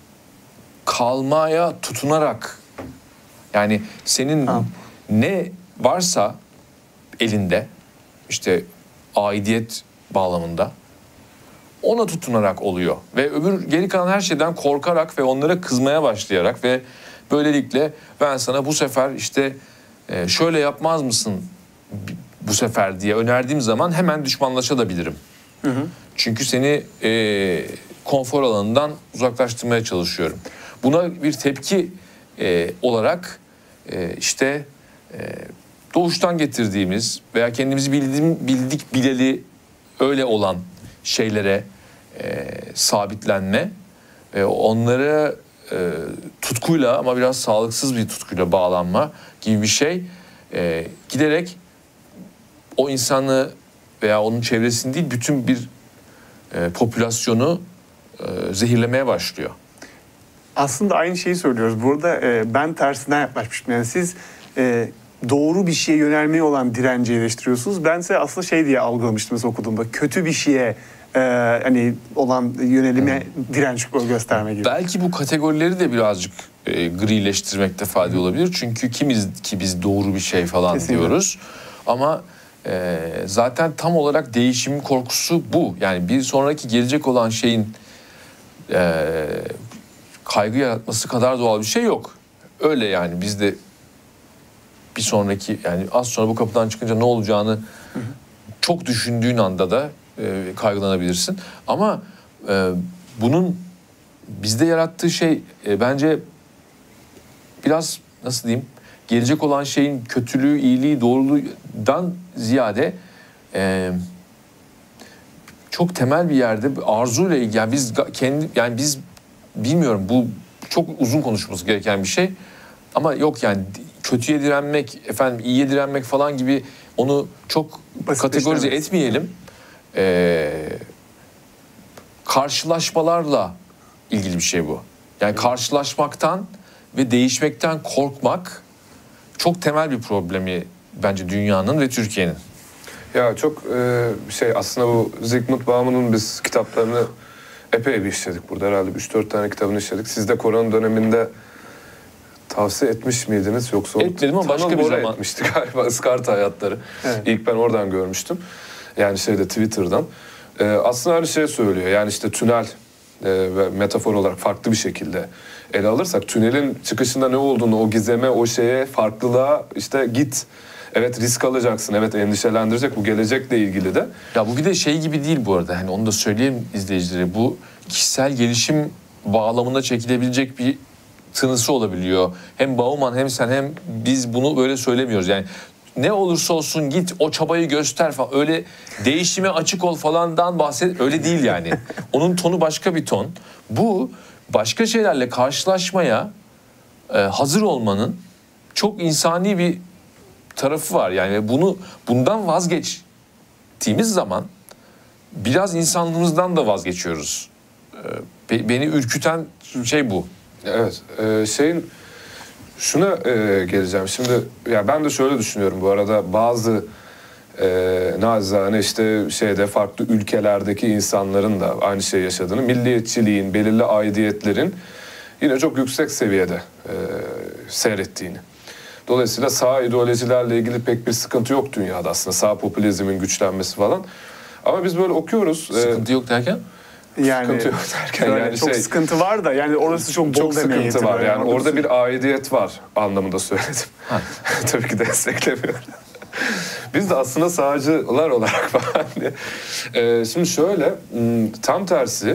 kalmaya tutunarak, yani senin ha. ne varsa elinde, işte aidiyet bağlamında, ona tutunarak oluyor. Ve öbür geri kalan her şeyden korkarak ve onlara kızmaya başlayarak ve böylelikle ben sana bu sefer işte şöyle yapmaz mısın bu sefer diye önerdiğim zaman hemen düşmanlaşabilirim. Hı hı. Çünkü seni e, konfor alanından uzaklaştırmaya çalışıyorum. Buna bir tepki e, olarak e, işte e, doğuştan getirdiğimiz veya kendimizi bildiğim, bildik bileli öyle olan şeylere e, sabitlenme ve onlara e, tutkuyla ama biraz sağlıksız bir tutkuyla bağlanma gibi bir şey e, giderek o insanı veya onun çevresini değil, bütün bir e, popülasyonu e, zehirlemeye başlıyor. Aslında aynı şeyi söylüyoruz. Burada e, ben tersinden yaklaşmıştım. Yani siz e, doğru bir şeye yönelmeye olan direnci eleştiriyorsunuz. Bense aslında şey diye algılamıştım mesela okuduğumda. Kötü bir şeye e, hani olan yönelime hmm. direnç gösterme gibi. Belki bu kategorileri de birazcık e, grileştirmekte fayda hmm. olabilir. Çünkü kimiz ki biz doğru bir şey falan Kesinlikle. diyoruz. Ama e, zaten tam olarak değişim korkusu bu. Yani bir sonraki gelecek olan şeyin e, kaygı yaratması kadar doğal bir şey yok. Öyle yani biz de bir sonraki, yani az sonra bu kapıdan çıkınca ne olacağını hı hı. çok düşündüğün anda da e, kaygılanabilirsin. Ama e, bunun bizde yarattığı şey e, bence biraz nasıl diyeyim, gelecek olan şeyin kötülüğü, iyiliği, doğruluğundan ziyade e, çok temel bir yerde arzuyla ilgili. Yani biz kendi, yani biz bilmiyorum, bu çok uzun konuşması gereken bir şey. Ama yok yani kötüye direnmek, efendim iyiye direnmek falan gibi onu çok kategorize etmeyelim. Ee, karşılaşmalarla ilgili bir şey bu. Yani karşılaşmaktan ve değişmekten korkmak çok temel bir problemi bence dünyanın ve Türkiye'nin. Ya çok e, şey aslında bu Zygmunt Bauman'ın biz kitaplarını epey bir işledik burada, herhalde üç dört tane kitabını işledik. Siz de korona döneminde tavsiye etmiş miydiniz yoksa etmedim ama başka bir zaman etmişti galiba, Iskarta Hayatları. Evet. İlk ben oradan görmüştüm. Yani şeyde Twitter'dan. Ee, aslında aynı şey söylüyor. Yani işte tünel e, ve metafor olarak farklı bir şekilde ele alırsak tünelin çıkışında ne olduğunu, o gizeme, o şeye, farklılığa işte git. Evet risk alacaksın, evet endişelendirecek, bu gelecekle ilgili de. Ya bu bir de şey gibi değil bu arada, hani onu da söyleyeyim izleyicilere, bu kişisel gelişim bağlamında çekilebilecek bir tınısı olabiliyor. Hem Bauman hem sen hem biz bunu böyle söylemiyoruz yani. Ne olursa olsun git o çabayı göster falan, öyle değişime açık ol falandan bahset, öyle değil yani. Onun tonu başka bir ton. Bu başka şeylerle karşılaşmaya e, hazır olmanın çok insani bir tarafı var yani. Bunu bundan vazgeçtiğimiz zaman biraz insanlığımızdan da vazgeçiyoruz. E, beni ürküten şey bu. Evet, e, şeyin şuna e, geleceğim. Şimdi ya ben de şöyle düşünüyorum bu arada, bazı e, nacizane işte şeyde farklı ülkelerdeki insanların da aynı şeyi yaşadığını, milliyetçiliğin, belirli aidiyetlerin yine çok yüksek seviyede e, seyrettiğini. Dolayısıyla sağ ideolojilerle ilgili pek bir sıkıntı yok dünyada aslında, sağ popülizmin güçlenmesi falan. Ama biz böyle okuyoruz. Sıkıntı e, yok derken? Yani, sıkıntı yok derken yani çok şey, sıkıntı var da yani orası çok bol çok sıkıntı var. Yani, yani orada orası... bir aidiyet var anlamında söyledim. Tabii ki desteklemiyorum. Biz de aslında sağcılar olarak falan diye. Ee, şimdi şöyle, tam tersi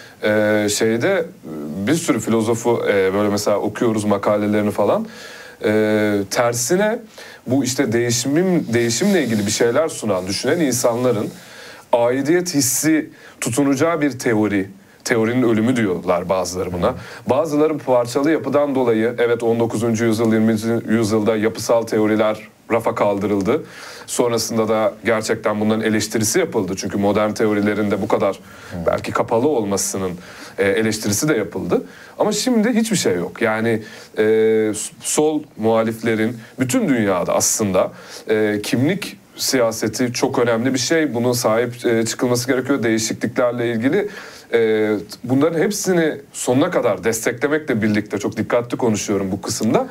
e, şeyde bir sürü filozofu e, böyle mesela okuyoruz makalelerini falan. E, tersine bu işte değişimim değişimle ilgili bir şeyler sunan, düşünen insanların aidiyet hissi tutunacağı bir teori, teorinin ölümü diyorlar bazıları buna. Bazıları parçalı yapıdan dolayı, evet on dokuzuncu yüzyıl, yirminci yüzyılda yapısal teoriler rafa kaldırıldı. Sonrasında da gerçekten bunların eleştirisi yapıldı. Çünkü modern teorilerin de bu kadar belki kapalı olmasının eleştirisi de yapıldı. Ama şimdi hiçbir şey yok. Yani e, sol muhaliflerin bütün dünyada aslında e, kimlik siyaseti çok önemli bir şey. Bunun sahip e, çıkılması gerekiyor. Değişikliklerle ilgili e, bunların hepsini sonuna kadar desteklemekle birlikte, çok dikkatli konuşuyorum bu kısımda.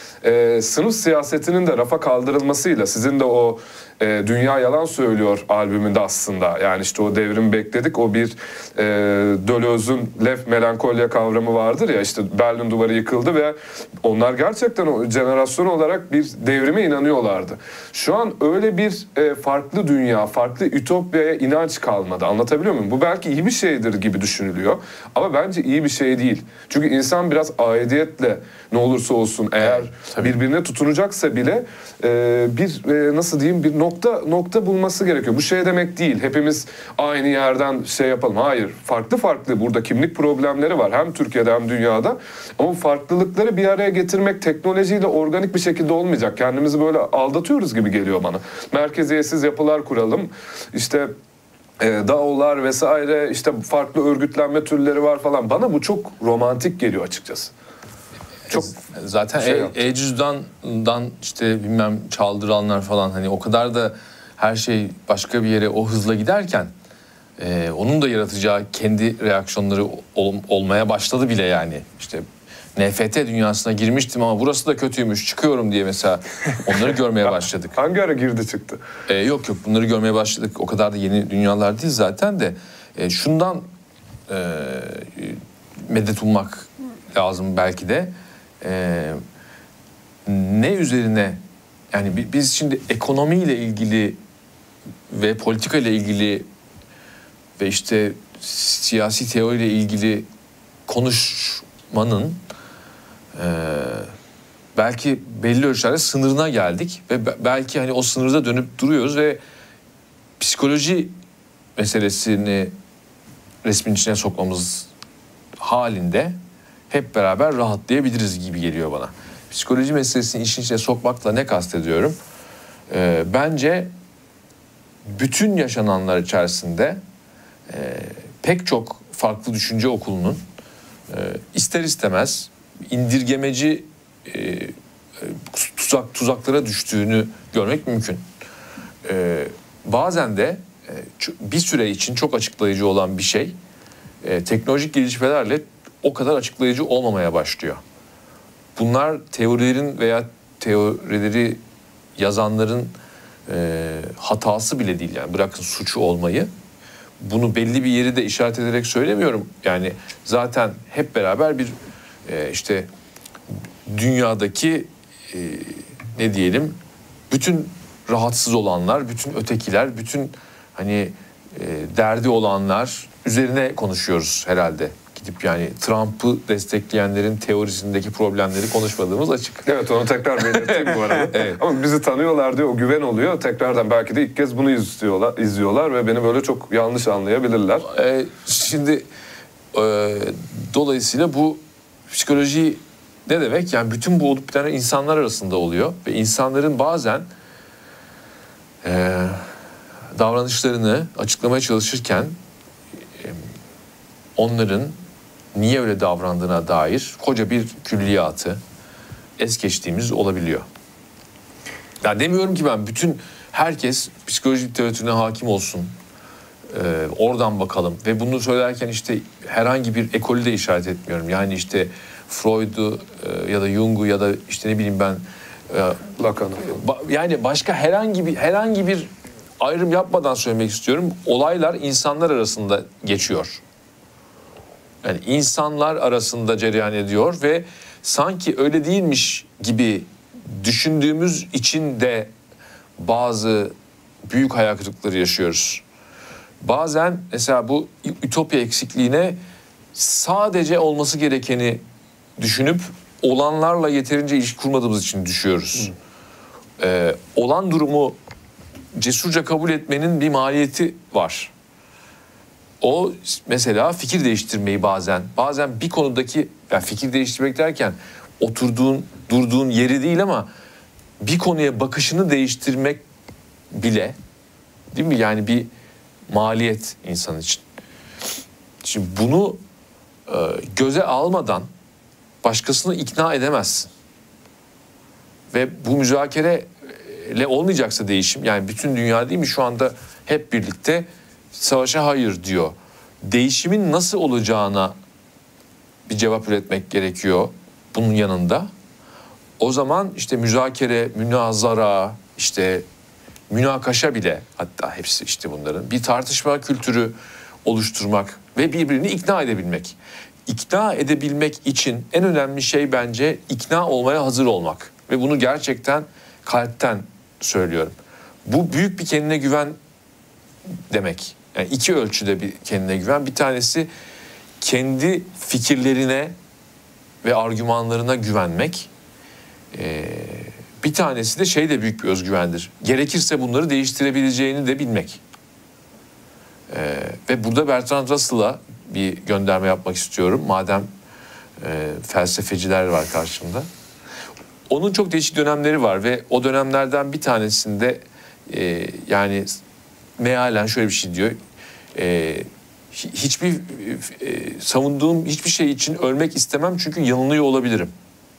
E, sınıf siyasetinin de rafa kaldırılmasıyla, sizin de o e, Dünya Yalan Söylüyor albümünde aslında, yani işte o devrimi bekledik, o bir e, Deleuze'ün Lef melankolya kavramı vardır ya, işte Berlin Duvarı yıkıldı ve onlar gerçekten o jenerasyon olarak bir devrime inanıyorlardı. Şu an öyle bir e, farklı dünya, farklı ütopyaya inanç kalmadı. Anlatabiliyor muyum? Bu belki iyi bir şeydir gibi düşünülüyor ama bence iyi bir şey değil. Çünkü insan biraz aidiyetle ne olursa olsun, eğer Tabii. birbirine tutunacaksa bile e, bir e, nasıl diyeyim, bir nokta nokta bulması gerekiyor. Bu şey demek değil, hepimiz aynı yerden şey yapalım. Hayır, farklı farklı burada kimlik problemleri var hem Türkiye'de hem dünyada. Ama bu farklılıkları bir araya getirmek teknolojiyle organik bir şekilde olmayacak. Kendimizi böyle aldatıyoruz gibi geliyor bana. Merkeziyetsiz yapılar kuralım, işte e, D A O'lar vesaire, işte farklı örgütlenme türleri var falan. Bana bu çok romantik geliyor açıkçası. Çok zaten şey e, e-cüzdandan işte bilmem çaldıranlar falan, hani o kadar da her şey başka bir yere o hızla giderken e, onun da yaratacağı kendi reaksiyonları ol, olmaya başladı bile yani. İşte N F T dünyasına girmiştim ama burası da kötüymüş, çıkıyorum diye mesela onları görmeye başladık. Hangi ara girdi çıktı? E, yok yok bunları görmeye başladık. O kadar da yeni dünyalar değil zaten de. E, şundan e, medet ummak lazım belki de. Ee, ne üzerine, yani biz şimdi ekonomiyle ilgili ve politika ile ilgili ve işte siyasi teoriyle ilgili konuşmanın e, belki belli ölçülerde sınırına geldik ve belki hani o sınırda dönüp duruyoruz ve psikoloji meselesini resmin içine sokmamız halinde hep beraber rahatlayabiliriz gibi geliyor bana. Psikoloji meselesini işin içine sokmakla ne kastediyorum? Ee, bence bütün yaşananlar içerisinde e, pek çok farklı düşünce okulunun e, ister istemez indirgemeci e, tuzak tuzaklara düştüğünü görmek mümkün. E, bazen de e, bir süre için çok açıklayıcı olan bir şey e, teknolojik gelişmelerle o kadar açıklayıcı olmamaya başlıyor. Bunlar teorilerin veya teorileri yazanların e, hatası bile değil, yani bırakın suçu olmayı. bunu belli bir yeri de işaret ederek söylemiyorum. Yani zaten hep beraber bir e, işte dünyadaki e, ne diyelim bütün rahatsız olanlar, bütün ötekiler, bütün hani e, derdi olanlar üzerine konuşuyoruz herhalde. Gidip yani Trump'ı destekleyenlerin teorisindeki problemleri konuşmadığımız açık. Evet, onu tekrar belirteyim bu arada. Evet. Ama bizi tanıyorlar diye o güven oluyor. Tekrardan belki de ilk kez bunu izliyorlar, izliyorlar ve beni böyle çok yanlış anlayabilirler. Ee, şimdi e, dolayısıyla bu psikoloji ne demek? Yani bütün bu olup biten insanlar arasında oluyor ve insanların bazen e, davranışlarını açıklamaya çalışırken e, onların niye öyle davrandığına dair koca bir külliyatı es geçtiğimiz olabiliyor. Ya demiyorum ki ben bütün herkes psikoloji literatürüne hakim olsun. Ee, oradan bakalım ve bunu söylerken işte herhangi bir ekolü de işaret etmiyorum. Yani işte Freud'u e, ya da Jung'u ya da işte ne bileyim ben e, Lacan'ı. Ba- yani başka herhangi bir herhangi bir ayrım yapmadan söylemek istiyorum. Olaylar insanlar arasında geçiyor. Yani insanlar arasında cereyan ediyor ve sanki öyle değilmiş gibi düşündüğümüz için de bazı büyük hayal kırıklıkları yaşıyoruz. Bazen mesela bu ütopya eksikliğine sadece olması gerekeni düşünüp olanlarla yeterince ilişki kurmadığımız için düşüyoruz. Hmm. Ee, olan durumu cesurca kabul etmenin bir maliyeti var. O mesela fikir değiştirmeyi bazen, bazen bir konudaki, yani fikir değiştirmek derken oturduğun, durduğun yeri değil ama bir konuya bakışını değiştirmek bile, değil mi? Yani bir maliyet insan için. Şimdi bunu e, göze almadan başkasını ikna edemezsin. Ve bu müzakereyle olmayacaksa değişim, yani bütün dünya değil mi şu anda hep birlikte savaşa hayır diyor. Değişimin nasıl olacağına bir cevap üretmek gerekiyor bunun yanında. O zaman işte müzakere, münazara, işte münakaşa bile, hatta hepsi işte bunların bir tartışma kültürü oluşturmak ve birbirini ikna edebilmek. İkna edebilmek için en önemli şey bence ikna olmaya hazır olmak. Ve bunu gerçekten kalpten söylüyorum. Bu büyük bir kendine güven demek. Yani iki ölçüde bir kendine güven. Bir tanesi kendi fikirlerine ve argümanlarına güvenmek. Ee, bir tanesi de şey de büyük bir özgüvendir. Gerekirse bunları değiştirebileceğini de bilmek. Ee, ve burada Bertrand Russell'a bir gönderme yapmak istiyorum. Madem e, felsefeciler var karşımda. Onun çok değişik dönemleri var ve o dönemlerden bir tanesinde e, yani mealen şöyle bir şey diyor. E, hiçbir e, savunduğum hiçbir şey için ölmek istemem çünkü yanılıyor olabilirim.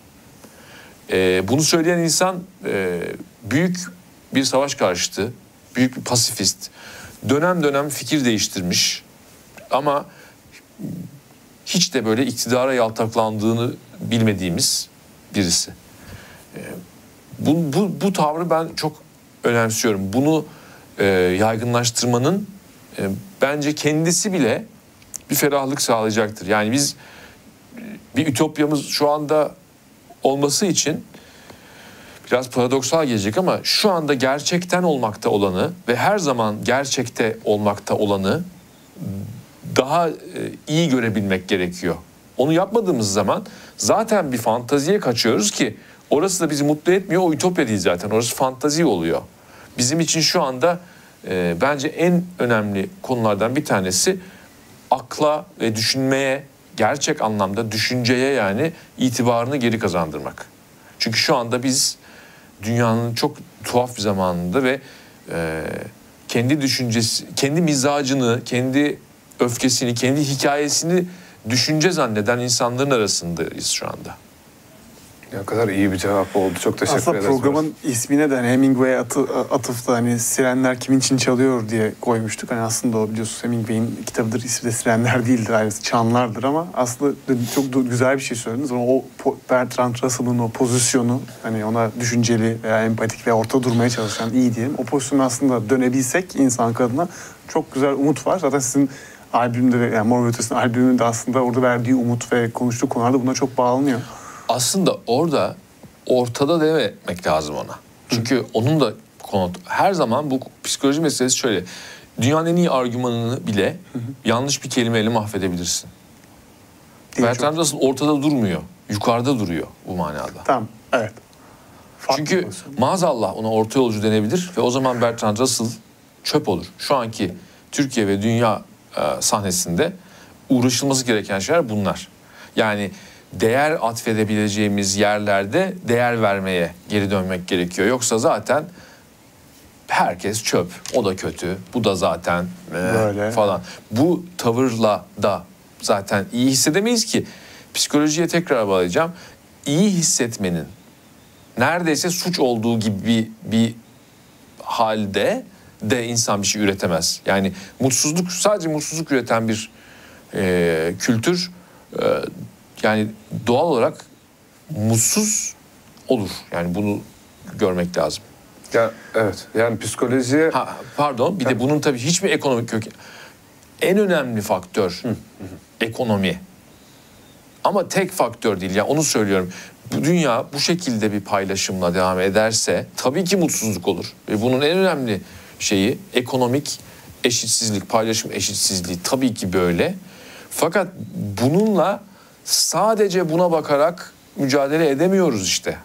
E, bunu söyleyen insan e, büyük bir savaş karşıtı, büyük bir pasifist. Dönem dönem fikir değiştirmiş ama hiç de böyle iktidara yaltaklandığını bilmediğimiz birisi. E, bu, bu, bu tavrı ben çok önemsiyorum. Bunu e, yaygınlaştırmanın e, bence kendisi bile bir ferahlık sağlayacaktır. Yani biz bir ütopyamız şu anda olması için biraz paradoksal gelecek ama şu anda gerçekten olmakta olanı ve her zaman gerçekte olmakta olanı daha iyi görebilmek gerekiyor. Onu yapmadığımız zaman zaten bir fantaziye kaçıyoruz ki orası da bizi mutlu etmiyor. O ütopya değil zaten. Orası fantazi oluyor. Bizim için şu anda e, bence en önemli konulardan bir tanesi akla ve düşünmeye, gerçek anlamda düşünceye yani itibarını geri kazandırmak. Çünkü şu anda biz dünyanın çok tuhaf bir zamanında ve e, kendi düşüncesi, kendi mizacını, kendi öfkesini, kendi hikayesini düşünce zanneden insanların arasındayız şu anda. Ne kadar iyi bir cevap oldu. Çok teşekkür Aslında ederiz. programın ismine de hani Hemingway'e atı, atıfta hani Sirenler Kimin için Çalıyor diye koymuştuk. Hani aslında o biliyorsunuz Hemingway'in kitabıdır, ismi de Sirenler değildir, ayrıca Çanlardır ama aslında çok da güzel bir şey söylediniz. O Bertrand Russell'ın o pozisyonu, hani ona düşünceli veya empatik ve orta durmaya çalışan, iyi diyelim. O pozisyonu aslında dönebilsek insan kadına çok güzel umut var. Zaten sizin albümde, yani Mor ve Ötesi'nin albümünde aslında orada verdiği umut ve konuştuğu konularda buna çok bağlanıyor. Aslında orada ortada demek lazım ona. Çünkü Hı. onun da konu her zaman bu psikoloji meselesi şöyle. Dünyanın en iyi argümanını bile Hı. yanlış bir kelimeyle mahvedebilirsin. Bertrand Russell ortada durmuyor. Yukarıda duruyor bu manada. Tamam, evet. Farklı Çünkü olsun. maazallah ona orta yolcu denebilir ve o zaman Bertrand Russell çöp olur. Şu anki Türkiye ve dünya e, sahnesinde uğraşılması gereken şeyler bunlar. Yani değer atfedebileceğimiz yerlerde değer vermeye geri dönmek gerekiyor. Yoksa zaten herkes çöp. O da kötü. Bu da zaten e, falan. Bu tavırla da zaten iyi hissedemeyiz ki. Psikolojiye tekrar bağlayacağım. İyi hissetmenin neredeyse suç olduğu gibi bir, bir halde de insan bir şey üretemez. Yani mutsuzluk, sadece mutsuzluk üreten bir e, kültür e, yani doğal olarak mutsuz olur. Yani bunu görmek lazım. Ya evet. Yani psikolojiye... Ha, pardon bir ha. de bunun tabii hiçbir ekonomik köken... En önemli faktör hı, hı. ekonomi. Ama tek faktör değil. Yani onu söylüyorum. Bu dünya bu şekilde bir paylaşımla devam ederse tabii ki mutsuzluk olur. Ve bunun en önemli şeyi ekonomik eşitsizlik, paylaşım eşitsizliği tabii ki böyle. Fakat bununla sadece buna bakarak mücadele edemiyoruz işte.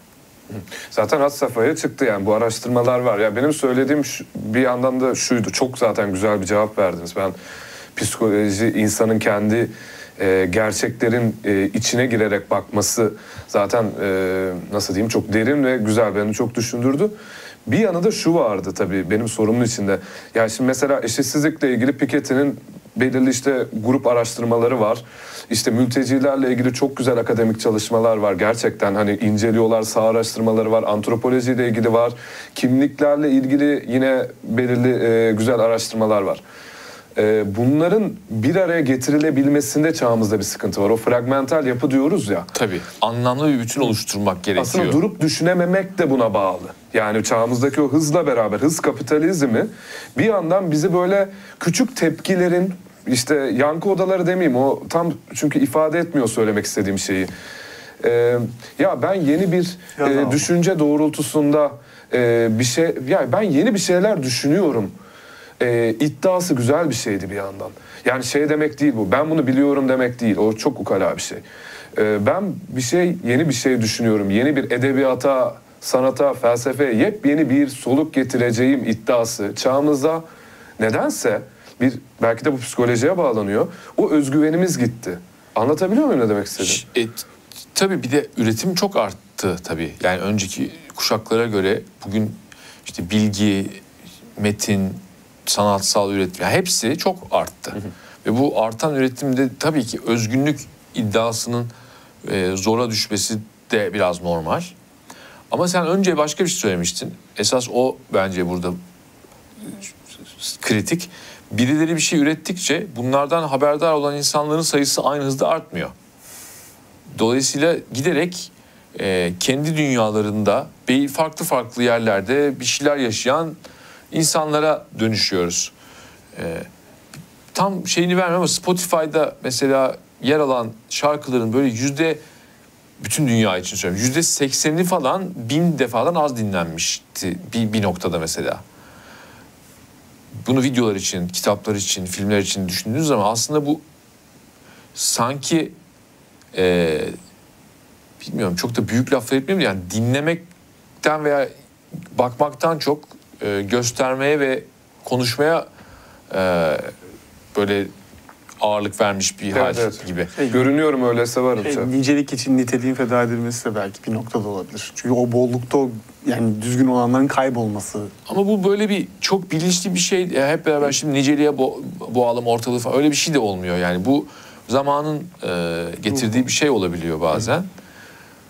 Zaten had safhaya çıktı yani bu araştırmalar var. Ya benim söylediğim şu, bir yandan da şuydu. Çok zaten güzel bir cevap verdiniz. Ben psikoloji insanın kendi e, gerçeklerin e, içine girerek bakması zaten e, nasıl diyeyim çok derin ve güzel, beni çok düşündürdü. Bir yanı da şu vardı tabii benim sorumun içinde. Yani şimdi mesela eşitsizlikle ilgili Piketty'nin belirli işte grup araştırmaları var. İşte mültecilerle ilgili çok güzel akademik çalışmalar var. Gerçekten hani inceliyorlar, saha araştırmaları var, antropolojiyle ilgili var. Kimliklerle ilgili yine belirli e, güzel araştırmalar var. E, bunların bir araya getirilebilmesinde çağımızda bir sıkıntı var. O fragmental yapı diyoruz ya. Tabii. Anlamlı bir bütün oluşturmak gerekiyor. Aslında durup düşünememek de buna bağlı. Yani çağımızdaki o hızla beraber, hız kapitalizmi bir yandan bizi böyle küçük tepkilerin, işte yankı odaları demeyeyim, o tam çünkü ifade etmiyor söylemek istediğim şeyi. Ee, ya ben yeni bir e, düşünce doğrultusunda e, bir şey, ya ben yeni bir şeyler düşünüyorum. E, iddiası güzel bir şeydi bir yandan. Yani şey demek değil bu. Ben bunu biliyorum demek değil. O çok ukala bir şey. E, ben bir şey, yeni bir şey düşünüyorum. Yeni bir edebiyata, sanata, felsefeye yepyeni bir soluk getireceğim iddiası çağımızda nedense bir, belki de bu psikolojiye bağlanıyor. O özgüvenimiz gitti. Anlatabiliyor muyum ne demek istediğim? E, tabii bir de üretim çok arttı tabii. Yani önceki kuşaklara göre bugün işte bilgi, metin, sanatsal üretim, yani hepsi çok arttı. Hı hı. Ve bu artan üretimde tabii ki özgünlük iddiasının e, zora düşmesi de biraz normal. Ama sen önce başka bir şey söylemiştin. Esas o bence burada kritik. Birileri bir şey ürettikçe bunlardan haberdar olan insanların sayısı aynı hızda artmıyor. Dolayısıyla giderek e, kendi dünyalarında farklı farklı yerlerde bir şeyler yaşayan insanlara dönüşüyoruz. E, tam şeyini vermem ama Spotify'da mesela yer alan şarkıların böyle yüzde, bütün dünya için söylüyorum, yüzde sekseni falan bin defadan az dinlenmişti bir, bir noktada mesela. Bunu videolar için, kitaplar için, filmler için düşündüğünüz zaman aslında bu sanki e, bilmiyorum çok da büyük laflar etmiyorum, yani dinlemekten veya bakmaktan çok e, göstermeye ve konuşmaya e, böyle ağırlık vermiş bir evet, hal evet. gibi. Şey, görünüyorum öyleyse varım. Şey, nicelik için niteliğin feda edilmesi de belki bir noktada olabilir. Çünkü o bollukta o, yani düzgün olanların kaybolması. Ama bu böyle bir çok bilinçli bir şey. Ya hep beraber şimdi niceliğe bo- boğalım ortalığı falan, öyle bir şey de olmuyor. Yani bu zamanın e, getirdiği bir şey olabiliyor bazen.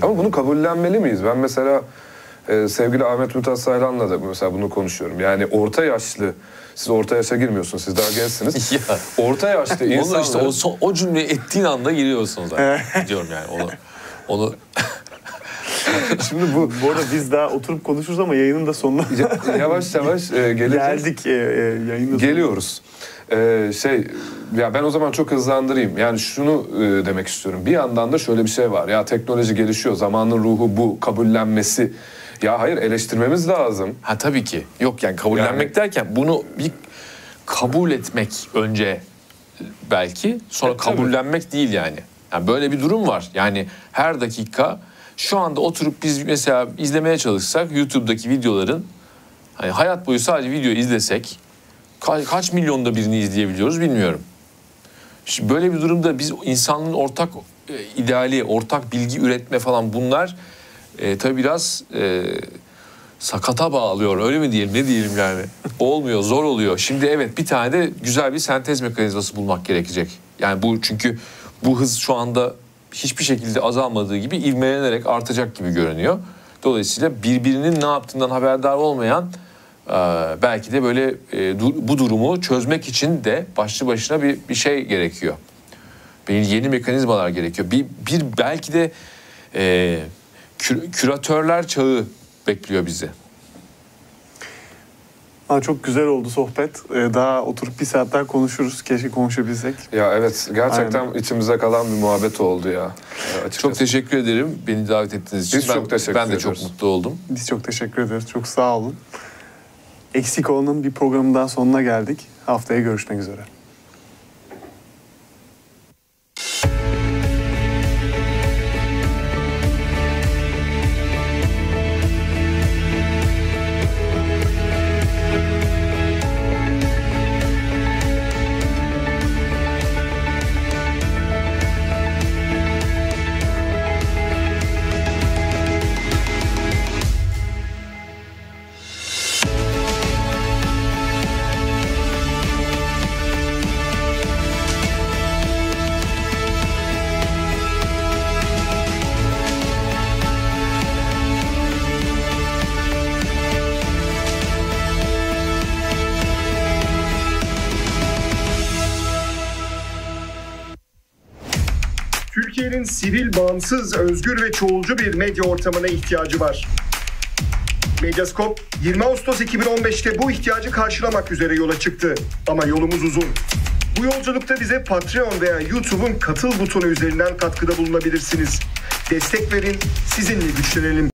Ama bunu kabullenmeli miyiz? Ben mesela e, sevgili Ahmet Mümtaz Saylan'la da mesela bunu konuşuyorum. Yani orta yaşlı, siz orta yaşa girmiyorsunuz, siz daha gençsiniz. Ya. Orta yaşlı Onu insanlar... işte o, son- o cümleyi ettiğin anda giriyorsun zaten. Diyorum yani onu. Onu Şimdi bu, bu arada biz daha oturup konuşuruz ama yayının da sonuna Ya- yavaş yavaş e, geleceğiz. geldik. E, e, yayının da sonuna. Geliyoruz. Ee, şey ya ben o zaman çok hızlandırayım. Yani şunu e, demek istiyorum. Bir yandan da şöyle bir şey var. Ya teknoloji gelişiyor. Zamanın ruhu bu. Kabullenmesi. Ya hayır, eleştirmemiz lazım. ha tabii ki. Yok yani kabullenmek Yani- derken bunu bir kabul etmek önce belki, sonra E, tabii. kabullenmek değil yani. Yani böyle bir durum var. Yani her dakika şu anda oturup biz mesela izlemeye çalışsak YouTube'daki videoların, hani hayat boyu sadece video izlesek ka- kaç milyonda birini izleyebiliyoruz bilmiyorum. Şimdi böyle bir durumda biz insanlığın ortak e, ideali, ortak bilgi üretme falan, bunlar e, tabii biraz e, sakata bağlıyor. Öyle mi diyelim, ne diyelim yani? Olmuyor, zor oluyor. Şimdi evet, bir tane de güzel bir sentez mekanizması bulmak gerekecek. Yani bu, çünkü bu hız şu anda hiçbir şekilde azalmadığı gibi ivmelenerek artacak gibi görünüyor. Dolayısıyla birbirinin ne yaptığından haberdar olmayan, e, belki de böyle e, du- bu durumu çözmek için de başlı başına bir, bir şey gerekiyor. Bir yeni mekanizmalar gerekiyor. Bir, bir belki de e, kü- küratörler çağı bekliyor bizi. Ha, çok güzel oldu sohbet. Ee, daha oturup bir saat daha konuşuruz. Keşke konuşabilsek. Ya evet, gerçekten Aynen. içimize kalan bir muhabbet oldu ya. Açıkçası. Çok teşekkür ederim beni davet ettiğiniz için. Biz ben, çok teşekkür Ben de ediyoruz. çok mutlu oldum. Biz çok teşekkür ederiz. Çok sağ olun. Eksik olanın bir programın daha sonuna geldik. Haftaya görüşmek üzere. Türkiye'nin sivil, bağımsız, özgür ve çoğulcu bir medya ortamına ihtiyacı var. Medyascope yirmi Ağustos iki bin on beş'te bu ihtiyacı karşılamak üzere yola çıktı. Ama yolumuz uzun. Bu yolculukta bize Patreon veya YouTube'un katıl butonu üzerinden katkıda bulunabilirsiniz. Destek verin, sizinle güçlenelim.